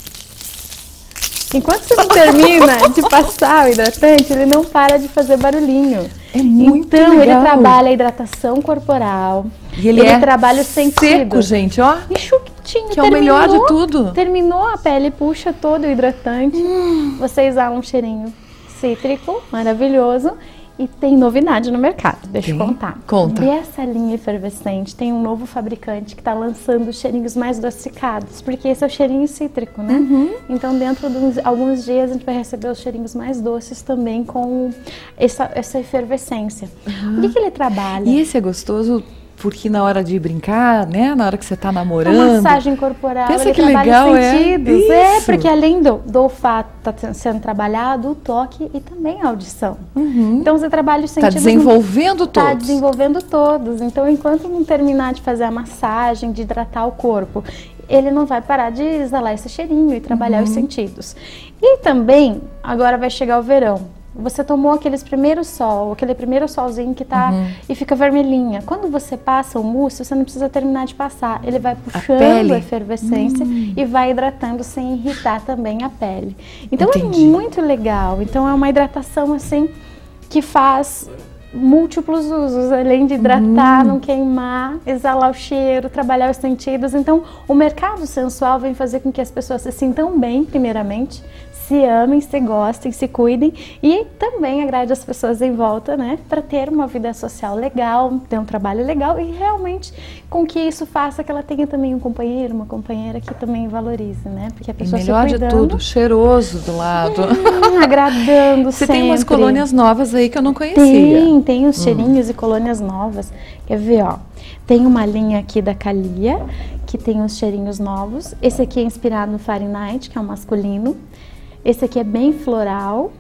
Enquanto você não termina de passar o hidratante, ele não para de fazer barulhinho. É muito então, legal. ele trabalha a hidratação corporal. E ele, ele é trabalha o sentido. Seco, gente, ó. Enxutinho. Que é o melhor de tudo. Terminou a pele, puxa todo o hidratante. Hum. Você exala um cheirinho cítrico, maravilhoso. E tem novidade no mercado, deixa tem? eu contar. Conta. Dessa linha efervescente, tem um novo fabricante que está lançando cheirinhos mais adocicados, porque esse é o cheirinho cítrico, né? Uhum. Então, dentro de alguns dias, a gente vai receber os cheirinhos mais doces também com essa, essa efervescência. Uhum. O que, que ele trabalha? E esse é gostoso porque na hora de brincar, né? Na hora que você está namorando. A massagem corporal, pensa ele que trabalha legal, os sentidos. É, é, porque além do, do olfato tá sendo trabalhado, o toque e também a audição. Uhum. Então você trabalha os sentidos. Está desenvolvendo todos. Está desenvolvendo todos. Então, enquanto não terminar de fazer a massagem, de hidratar o corpo, ele não vai parar de exalar esse cheirinho e trabalhar uhum. os sentidos. E também, agora vai chegar o verão. Você tomou aqueles primeiros sol, aquele primeiro solzinho que tá uhum. e fica vermelhinha. Quando você passa o mousse, você não precisa terminar de passar. Ele vai puxando a, a efervescência hum. e vai hidratando sem irritar também a pele. Então Entendi. É muito legal. Então é uma hidratação assim que faz múltiplos usos, além de hidratar, hum. não queimar, exalar o cheiro, trabalhar os sentidos. Então o mercado sensual vem fazer com que as pessoas se sintam bem, primeiramente, se amem, se gostem, se cuidem e também agrade as pessoas em volta, né? Para ter uma vida social legal, ter um trabalho legal e realmente com que isso faça que ela tenha também um companheiro, uma companheira que também valorize, né? Porque a pessoa e melhor se cuidando, de tudo, cheiroso do lado. Hum, agradando Você sempre. tem umas colônias novas aí que eu não conhecia. Tem, tem os cheirinhos hum. e colônias novas. Quer ver, ó? Tem uma linha aqui da Calia, que tem os cheirinhos novos. Esse aqui é inspirado no Fahrenheit, que é o masculino. Esse aqui é bem floral.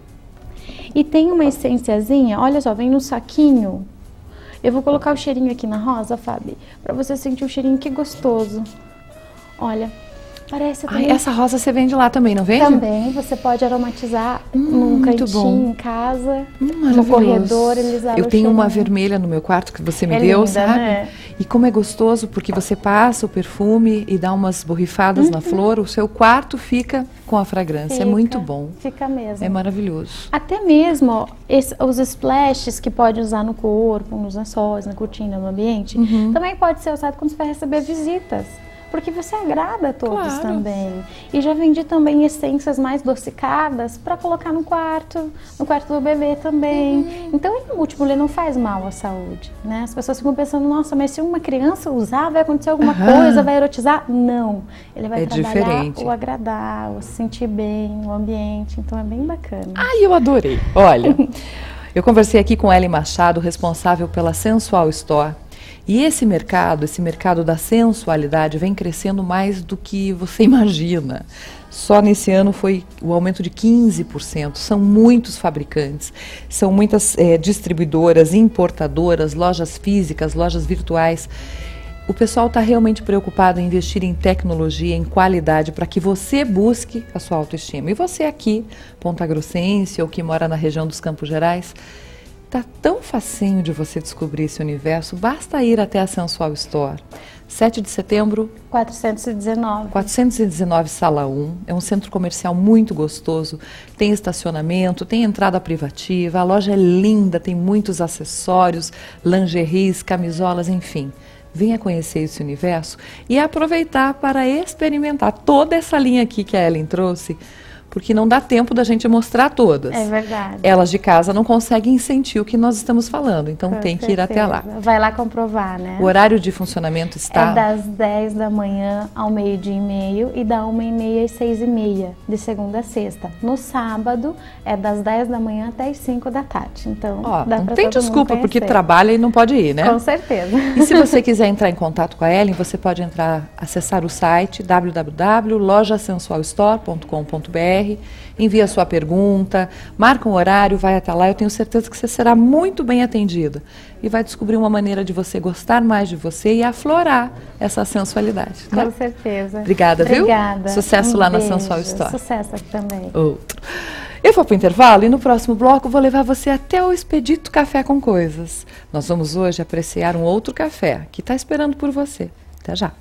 E tem uma essenciazinha, olha só, vem no saquinho. Eu vou colocar o cheirinho aqui na rosa, Fábio, pra você sentir o cheirinho, que gostoso. Olha, Parece Ai, essa rosa você vende lá também, não vende? Também, você pode aromatizar hum, num cantinho bom. em casa, hum, no corredor, eles Eu tenho uma vermelha no meu quarto que você me é deu, linda, sabe? Né? E como é gostoso, porque você passa o perfume e dá umas borrifadas uhum. na flor, o seu quarto fica com a fragrância. Fica, é muito bom. Fica mesmo. É maravilhoso. Até mesmo esse, os splashes que pode usar no corpo, nos lençóis, na cortina, no ambiente, uhum. também pode ser usado quando você vai receber visitas. Porque você agrada a todos claro. também. E já vendi também essências mais adocicadas para colocar no quarto, no quarto do bebê também. Uhum. Então, ele múltiplo, ele não faz mal à saúde, né? As pessoas ficam pensando, nossa, mas se uma criança usar, vai acontecer alguma uhum. coisa, vai erotizar? Não. Ele vai é trabalhar diferente. o agradar, o se sentir bem, o ambiente. Então, é bem bacana. Ai, eu adorei. Olha, eu conversei aqui com Ellen Machado, responsável pela Sensual Store. E esse mercado, esse mercado da sensualidade vem crescendo mais do que você imagina. Só nesse ano foi o aumento de quinze por cento. São muitos fabricantes, são muitas é, distribuidoras, importadoras, lojas físicas, lojas virtuais. O pessoal está realmente preocupado em investir em tecnologia, em qualidade, para que você busque a sua autoestima. E você aqui, pontagrossense ou que mora na região dos Campos Gerais, tá tão facinho de você descobrir esse universo, basta ir até a Sensual Store. sete de setembro, quatrocentos e dezenove. quatrocentos e dezenove, sala um. É um centro comercial muito gostoso, tem estacionamento, tem entrada privativa, a loja é linda, tem muitos acessórios, lingeries, camisolas, enfim. Venha conhecer esse universo e aproveitar para experimentar toda essa linha aqui que a Ellen trouxe, porque não dá tempo da gente mostrar todas. É verdade. Elas de casa não conseguem sentir o que nós estamos falando, então Com tem certeza. que ir até lá. Vai lá comprovar, né? O horário de funcionamento está... É das dez da manhã ao meio-dia e meio e da uma e meia às seis e meia, de segunda a sexta. No sábado, é das dez da manhã até as cinco da tarde. Então, Ó, dá não pra tem todo desculpa, mundo porque conhecer. trabalha e não pode ir, né? Com certeza. E se você quiser entrar em contato com a Ellen, você pode entrar, acessar o site w w w ponto loja sensual store ponto com ponto b r, envia a sua pergunta, marca um horário, vai até lá, eu tenho certeza que você será muito bem atendida e vai descobrir uma maneira de você gostar mais de você e aflorar essa sensualidade. Com né? certeza. Obrigada, viu? Obrigada. Sucesso um lá beijo. na Sensual Store. Sucesso aqui também. Outro. Eu vou para o intervalo e no próximo bloco vou levar você até o Expedito Café com Coisas. Nós vamos hoje apreciar um outro café que está esperando por você. Até já.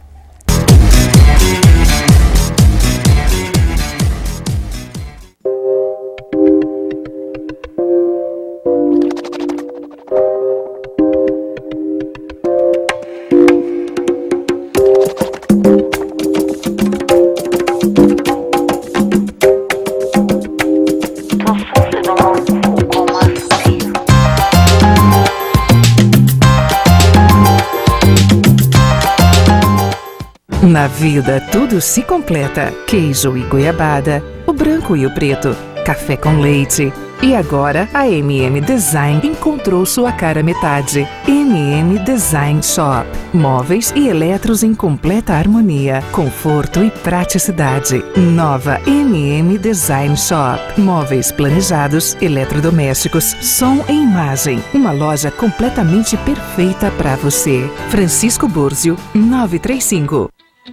Na vida, tudo se completa. Queijo e goiabada, o branco e o preto, café com leite. E agora, a M M Design encontrou sua cara metade. M M Design Shop. Móveis e eletros em completa harmonia, conforto e praticidade. Nova M M Design Shop. Móveis planejados, eletrodomésticos, som e imagem. Uma loja completamente perfeita para você. Francisco Búrzio, nove três cinco.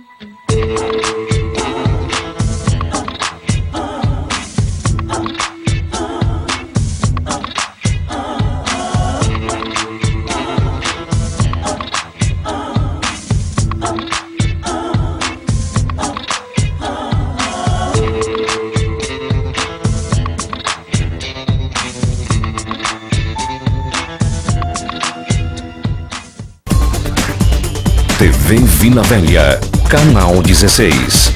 T V Vila Velha, canal dezesseis.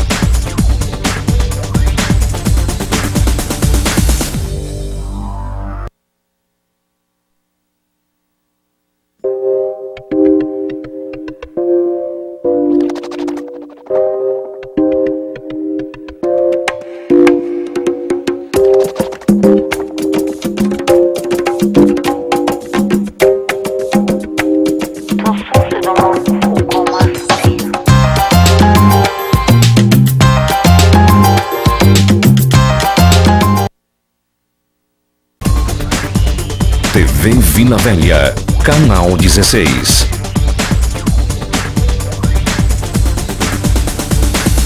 T V Vila Velha, canal dezesseis.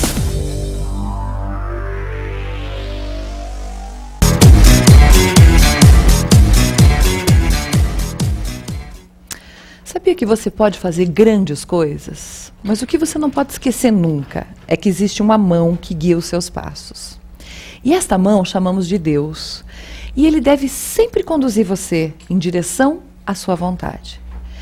Sabia que você pode fazer grandes coisas? Mas o que você não pode esquecer nunca é que existe uma mão que guia os seus passos. E esta mão chamamos de Deus. E Ele deve sempre conduzir você em direção à sua vontade.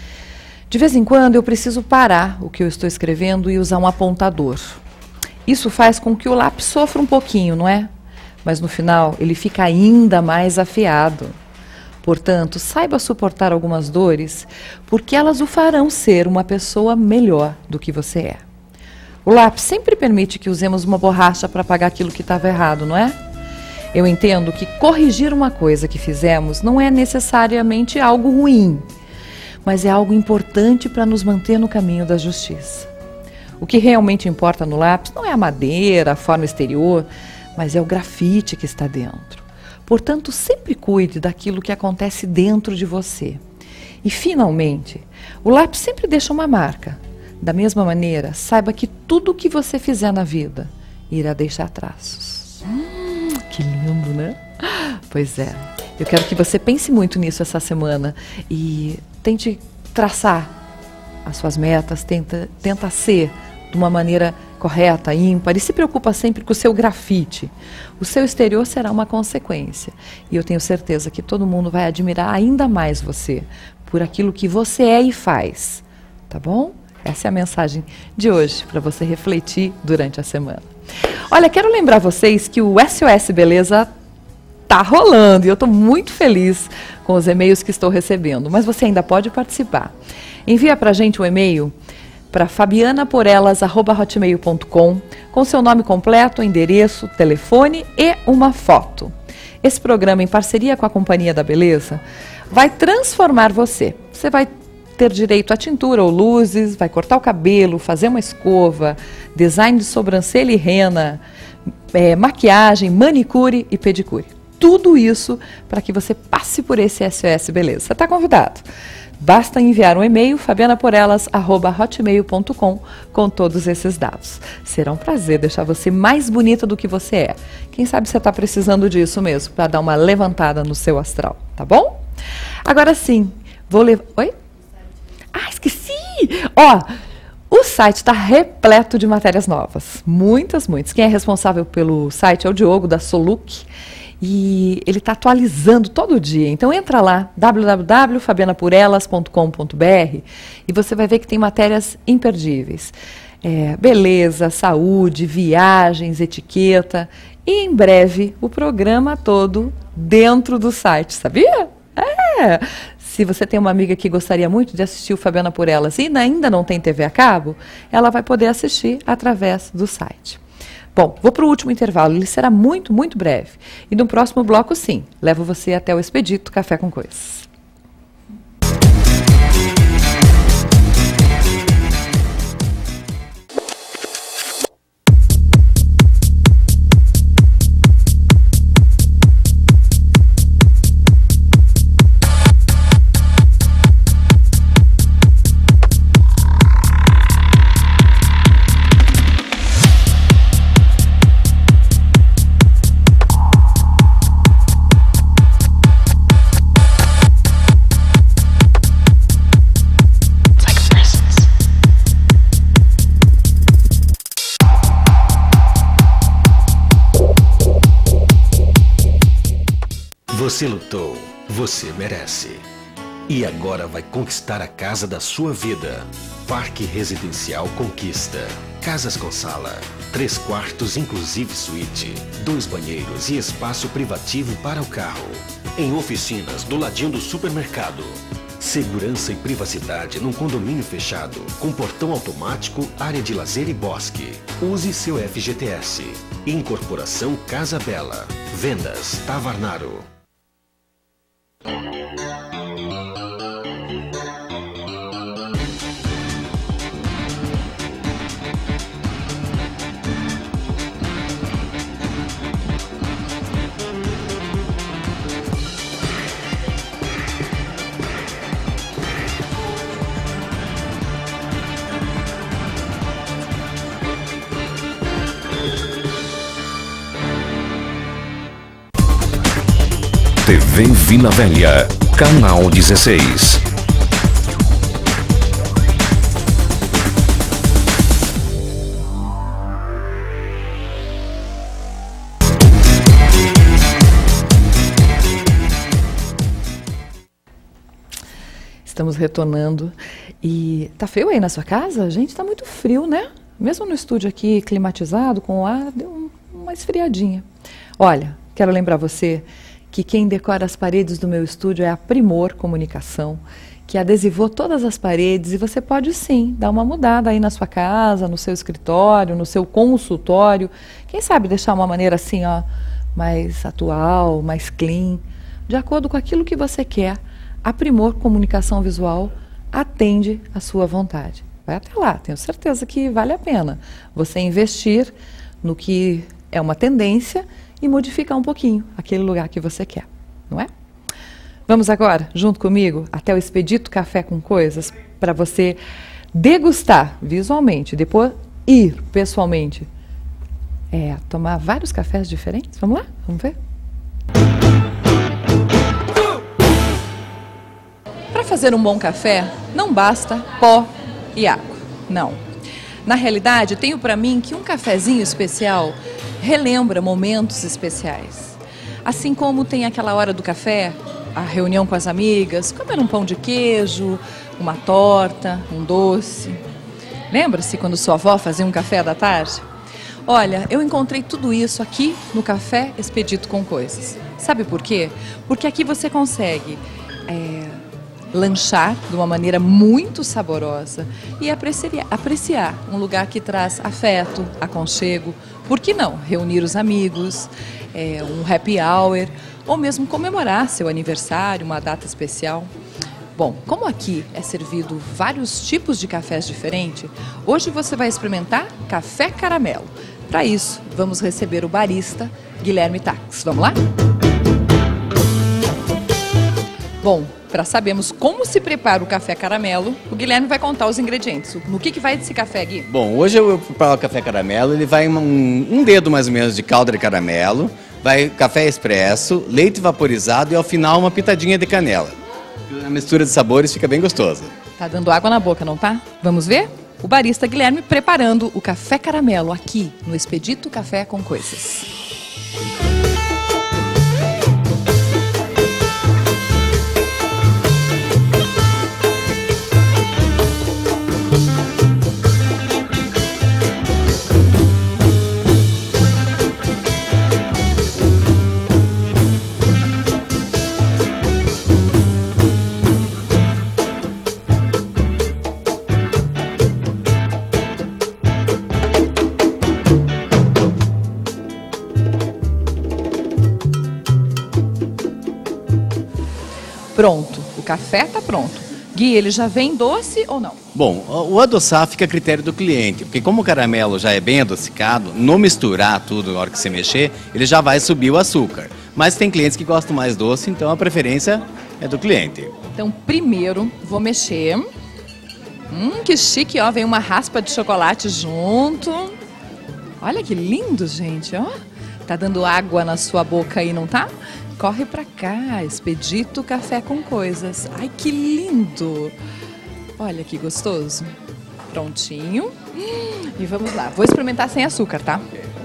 De vez em quando eu preciso parar o que eu estou escrevendo e usar um apontador. Isso faz com que o lápis sofra um pouquinho, não é? Mas no final ele fica ainda mais afiado. Portanto, saiba suportar algumas dores, porque elas o farão ser uma pessoa melhor do que você é. O lápis sempre permite que usemos uma borracha para apagar aquilo que estava errado, não é? Eu entendo que corrigir uma coisa que fizemos não é necessariamente algo ruim, mas é algo importante para nos manter no caminho da justiça. O que realmente importa no lápis não é a madeira, a forma exterior, mas é o grafite que está dentro. Portanto, sempre cuide daquilo que acontece dentro de você. E, finalmente, o lápis sempre deixa uma marca. Da mesma maneira, saiba que tudo o que você fizer na vida irá deixar traços. Hum, que lindo, né? Pois é. Eu quero que você pense muito nisso essa semana e tente traçar as suas metas, tenta, tenta ser de uma maneira correta, ímpar, e se preocupa sempre com o seu grafite. O seu exterior será uma consequência. E eu tenho certeza que todo mundo vai admirar ainda mais você por aquilo que você é e faz. Tá bom? Essa é a mensagem de hoje, para você refletir durante a semana. Olha, quero lembrar vocês que o S O S Beleza tá rolando e eu estou muito feliz com os e-mails que estou recebendo, mas você ainda pode participar. Envia para a gente um e-mail para fabiana por elas arroba hotmail ponto com com seu nome completo, endereço, telefone e uma foto. Esse programa, em parceria com a Companhia da Beleza, vai transformar você. Você vai ter direito a tintura ou luzes, vai cortar o cabelo, fazer uma escova, design de sobrancelha e rena, é, maquiagem, manicure e pedicure. Tudo isso para que você passe por esse S O S Beleza. Você está convidado. Basta enviar um e-mail, fabiana por elas arroba hotmail ponto com, com todos esses dados. Será um prazer deixar você mais bonita do que você é. Quem sabe você está precisando disso mesmo, para dar uma levantada no seu astral, tá bom? Agora sim, vou levar... Oi? Ah, esqueci! Ó, o site está repleto de matérias novas. Muitas, muitas. Quem é responsável pelo site é o Diogo, da Soluc. E ele está atualizando todo dia. Então entra lá, w w w ponto fabiana por elas ponto com ponto b r, e você vai ver que tem matérias imperdíveis. É, beleza, saúde, viagens, etiqueta. E em breve o programa todo dentro do site, sabia? É! Se você tem uma amiga que gostaria muito de assistir o Fabiana por Elas e ainda não tem T V a cabo, ela vai poder assistir através do site. Bom, vou para o último intervalo, ele será muito, muito breve. E no próximo bloco, sim, levo você até o Expedito Café com Coisas. Você lutou, você merece. E agora vai conquistar a casa da sua vida. Parque Residencial Conquista. Casas com sala, três quartos inclusive suíte, dois banheiros e espaço privativo para o carro. Em oficinas do ladinho do supermercado. Segurança e privacidade num condomínio fechado, com portão automático, área de lazer e bosque. Use seu F G T S. Incorporação Casa Bela. Vendas Tavarnaro. T V Vila Velha, canal dezesseis. Estamos retornando. E tá frio aí na sua casa? Gente, tá muito frio, né? Mesmo no estúdio aqui climatizado, com o ar, deu um, uma esfriadinha. Olha, quero lembrar você que quem decora as paredes do meu estúdio é a Primor Comunicação, que adesivou todas as paredes, e você pode sim dar uma mudada aí na sua casa, no seu escritório, no seu consultório. Quem sabe deixar uma maneira assim, ó, mais atual, mais clean, de acordo com aquilo que você quer. A Primor Comunicação Visual atende a sua vontade. Vai até lá, tenho certeza que vale a pena você investir no que é uma tendência e modificar um pouquinho aquele lugar que você quer, não é? Vamos agora, junto comigo, até o Expedito Café com Coisas, para você degustar visualmente, depois ir pessoalmente, é, tomar vários cafés diferentes. Vamos lá? Vamos ver? Para fazer um bom café, não basta pó e água, não. Na realidade, tenho para mim que um cafezinho especial relembra momentos especiais. Assim como tem aquela hora do café, a reunião com as amigas, comer um pão de queijo, uma torta, um doce. Lembra-se quando sua avó fazia um café da tarde? Olha, eu encontrei tudo isso aqui no Café Expedito com Coisas. Sabe por quê? Porque aqui você consegue é, lanchar de uma maneira muito saborosa e apreciar, apreciar um lugar que traz afeto, aconchego. Por que não? Reunir os amigos, é, um happy hour, ou mesmo comemorar seu aniversário, uma data especial. Bom, como aqui é servido vários tipos de cafés diferentes, hoje você vai experimentar café caramelo. Para isso, vamos receber o barista Guilherme Tax. Vamos lá? Bom, para sabermos como se prepara o café caramelo, o Guilherme vai contar os ingredientes. No que, que vai esse café, Gui? Bom, hoje eu preparo o café caramelo, ele vai um, um dedo mais ou menos de calda de caramelo, vai café expresso, leite vaporizado e ao final uma pitadinha de canela. A mistura de sabores fica bem gostosa. Tá dando água na boca, não tá? Vamos ver? O barista Guilherme preparando o café caramelo aqui no Expedito Café com Coisas. Pronto, o café está pronto. Gui, ele já vem doce ou não? Bom, o adoçar fica a critério do cliente, porque como o caramelo já é bem adocicado, no misturar tudo na hora que você mexer, ele já vai subir o açúcar. Mas tem clientes que gostam mais doce, então a preferência é do cliente. Então, primeiro, vou mexer. Hum, que chique, ó, vem uma raspa de chocolate junto. Olha que lindo, gente, ó. Tá dando água na sua boca aí, não tá? Corre pra cá, Expedito Café com Coisas. Ai, que lindo! Olha que gostoso. Prontinho. E vamos lá. Vou experimentar sem açúcar, tá?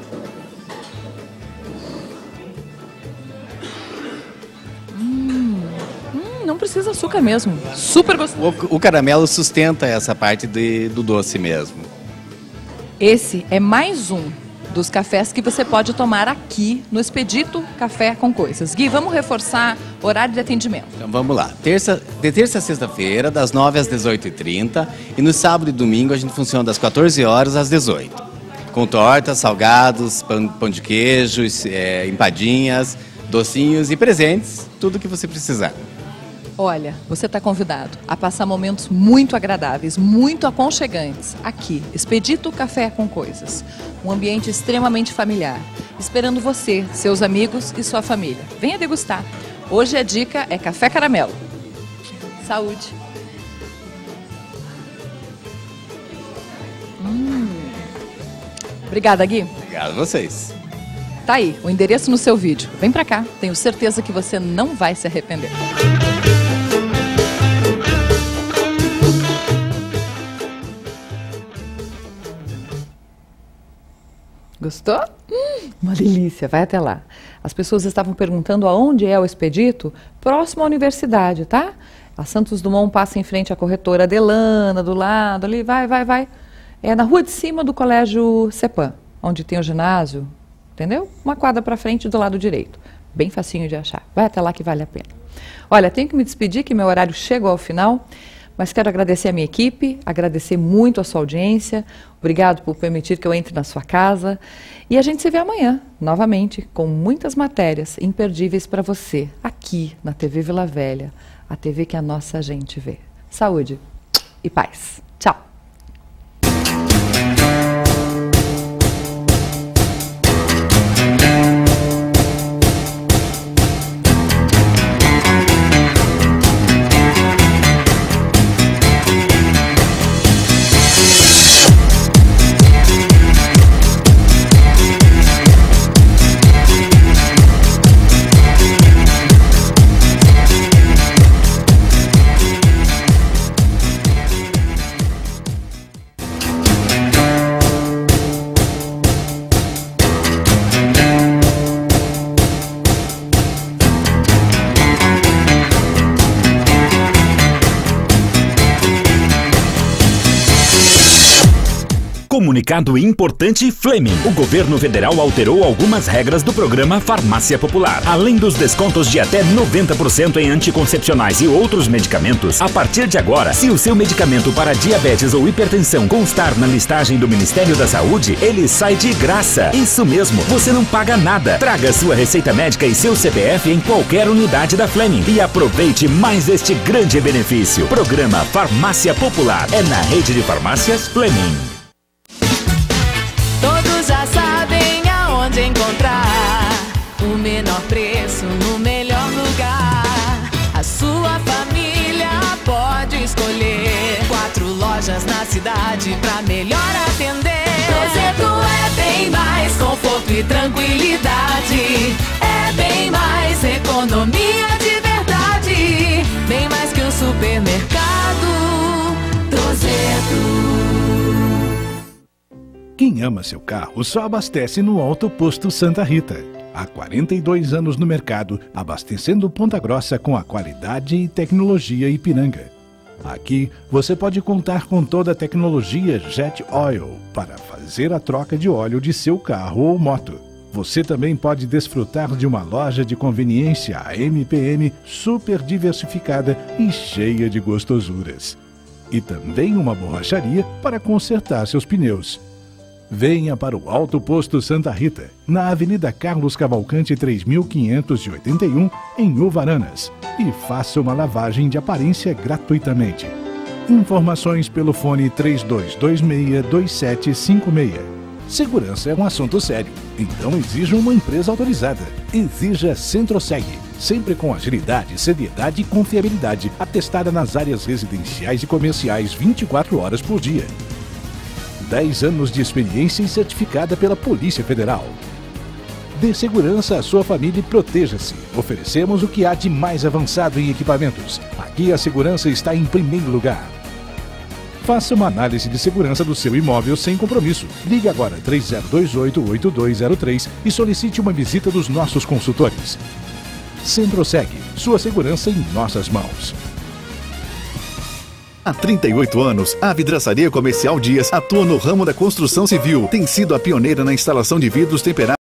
Hum, hum, não precisa açúcar mesmo. Super gostoso. O, o caramelo sustenta essa parte de, do doce mesmo. Esse é mais um dos cafés que você pode tomar aqui no Expedito Café com Coisas. Gui, vamos reforçar o horário de atendimento. Então vamos lá. Terça, de terça a sexta-feira, das nove às dezoito e trinta. E no sábado e domingo a gente funciona das quatorze horas às dezoito. Com tortas, salgados, pão, pão de queijo, é, empadinhas, docinhos e presentes. Tudo que você precisar. Olha, você está convidado a passar momentos muito agradáveis, muito aconchegantes, aqui, Expedito Café com Coisas. Um ambiente extremamente familiar, esperando você, seus amigos e sua família. Venha degustar. Hoje a dica é café caramelo. Saúde! Hum. Obrigada, Gui. Obrigado a vocês. Tá aí, o endereço no seu vídeo. Vem pra cá, tenho certeza que você não vai se arrepender. Gostou? Hum, uma delícia, vai até lá. As pessoas estavam perguntando aonde é o Expedito, próximo à universidade, tá? A Santos Dumont passa em frente à corretora Adelana, do lado, ali, vai, vai, vai. É na rua de cima do Colégio Cepam, onde tem o ginásio, entendeu? Uma quadra para frente do lado direito. Bem facinho de achar. Vai até lá que vale a pena. Olha, tenho que me despedir, que meu horário chegou ao final, mas quero agradecer a minha equipe, agradecer muito a sua audiência. Obrigado por permitir que eu entre na sua casa. E a gente se vê amanhã, novamente, com muitas matérias imperdíveis para você, aqui na T V Vila Velha, a T V que a nossa gente vê. Saúde e paz. Tchau. Comunicado importante Fleming. O governo federal alterou algumas regras do programa Farmácia Popular. Além dos descontos de até noventa por cento em anticoncepcionais e outros medicamentos, a partir de agora, se o seu medicamento para diabetes ou hipertensão constar na listagem do Ministério da Saúde, ele sai de graça. Isso mesmo, você não paga nada. Traga sua receita médica e seu C P F em qualquer unidade da Fleming e aproveite mais este grande benefício. Programa Farmácia Popular. É na rede de farmácias Fleming. Todos já sabem aonde encontrar o menor preço no melhor lugar. A sua família pode escolher quatro lojas na cidade pra melhor atender. Roseto é bem mais conforto e tranquilidade. É bem mais economia de verdade. Bem mais que um supermercado. Roseto. Quem ama seu carro só abastece no Auto Posto Santa Rita. Há quarenta e dois anos no mercado, abastecendo Ponta Grossa com a qualidade e tecnologia Ipiranga. Aqui você pode contar com toda a tecnologia Jet Oil para fazer a troca de óleo de seu carro ou moto. Você também pode desfrutar de uma loja de conveniência A M P M super diversificada e cheia de gostosuras. E também uma borracharia para consertar seus pneus. Venha para o Auto Posto Santa Rita, na Avenida Carlos Cavalcante três mil quinhentos e oitenta e um, em Uvaranas, e faça uma lavagem de aparência gratuitamente. Informações pelo fone três dois dois seis, dois sete cinco seis. Segurança é um assunto sério, então exija uma empresa autorizada. Exija Centroseg, sempre com agilidade, seriedade e confiabilidade, atestada nas áreas residenciais e comerciais vinte e quatro horas por dia. dez anos de experiência e certificada pela Polícia Federal. Dê segurança à sua família e proteja-se. Oferecemos o que há de mais avançado em equipamentos. Aqui a segurança está em primeiro lugar. Faça uma análise de segurança do seu imóvel sem compromisso. Ligue agora três zero dois oito, oito dois zero três e solicite uma visita dos nossos consultores. Centroseg, sua segurança em nossas mãos. Há trinta e oito anos, a Vidraçaria Comercial Dias atua no ramo da construção civil. Tem sido a pioneira na instalação de vidros temperados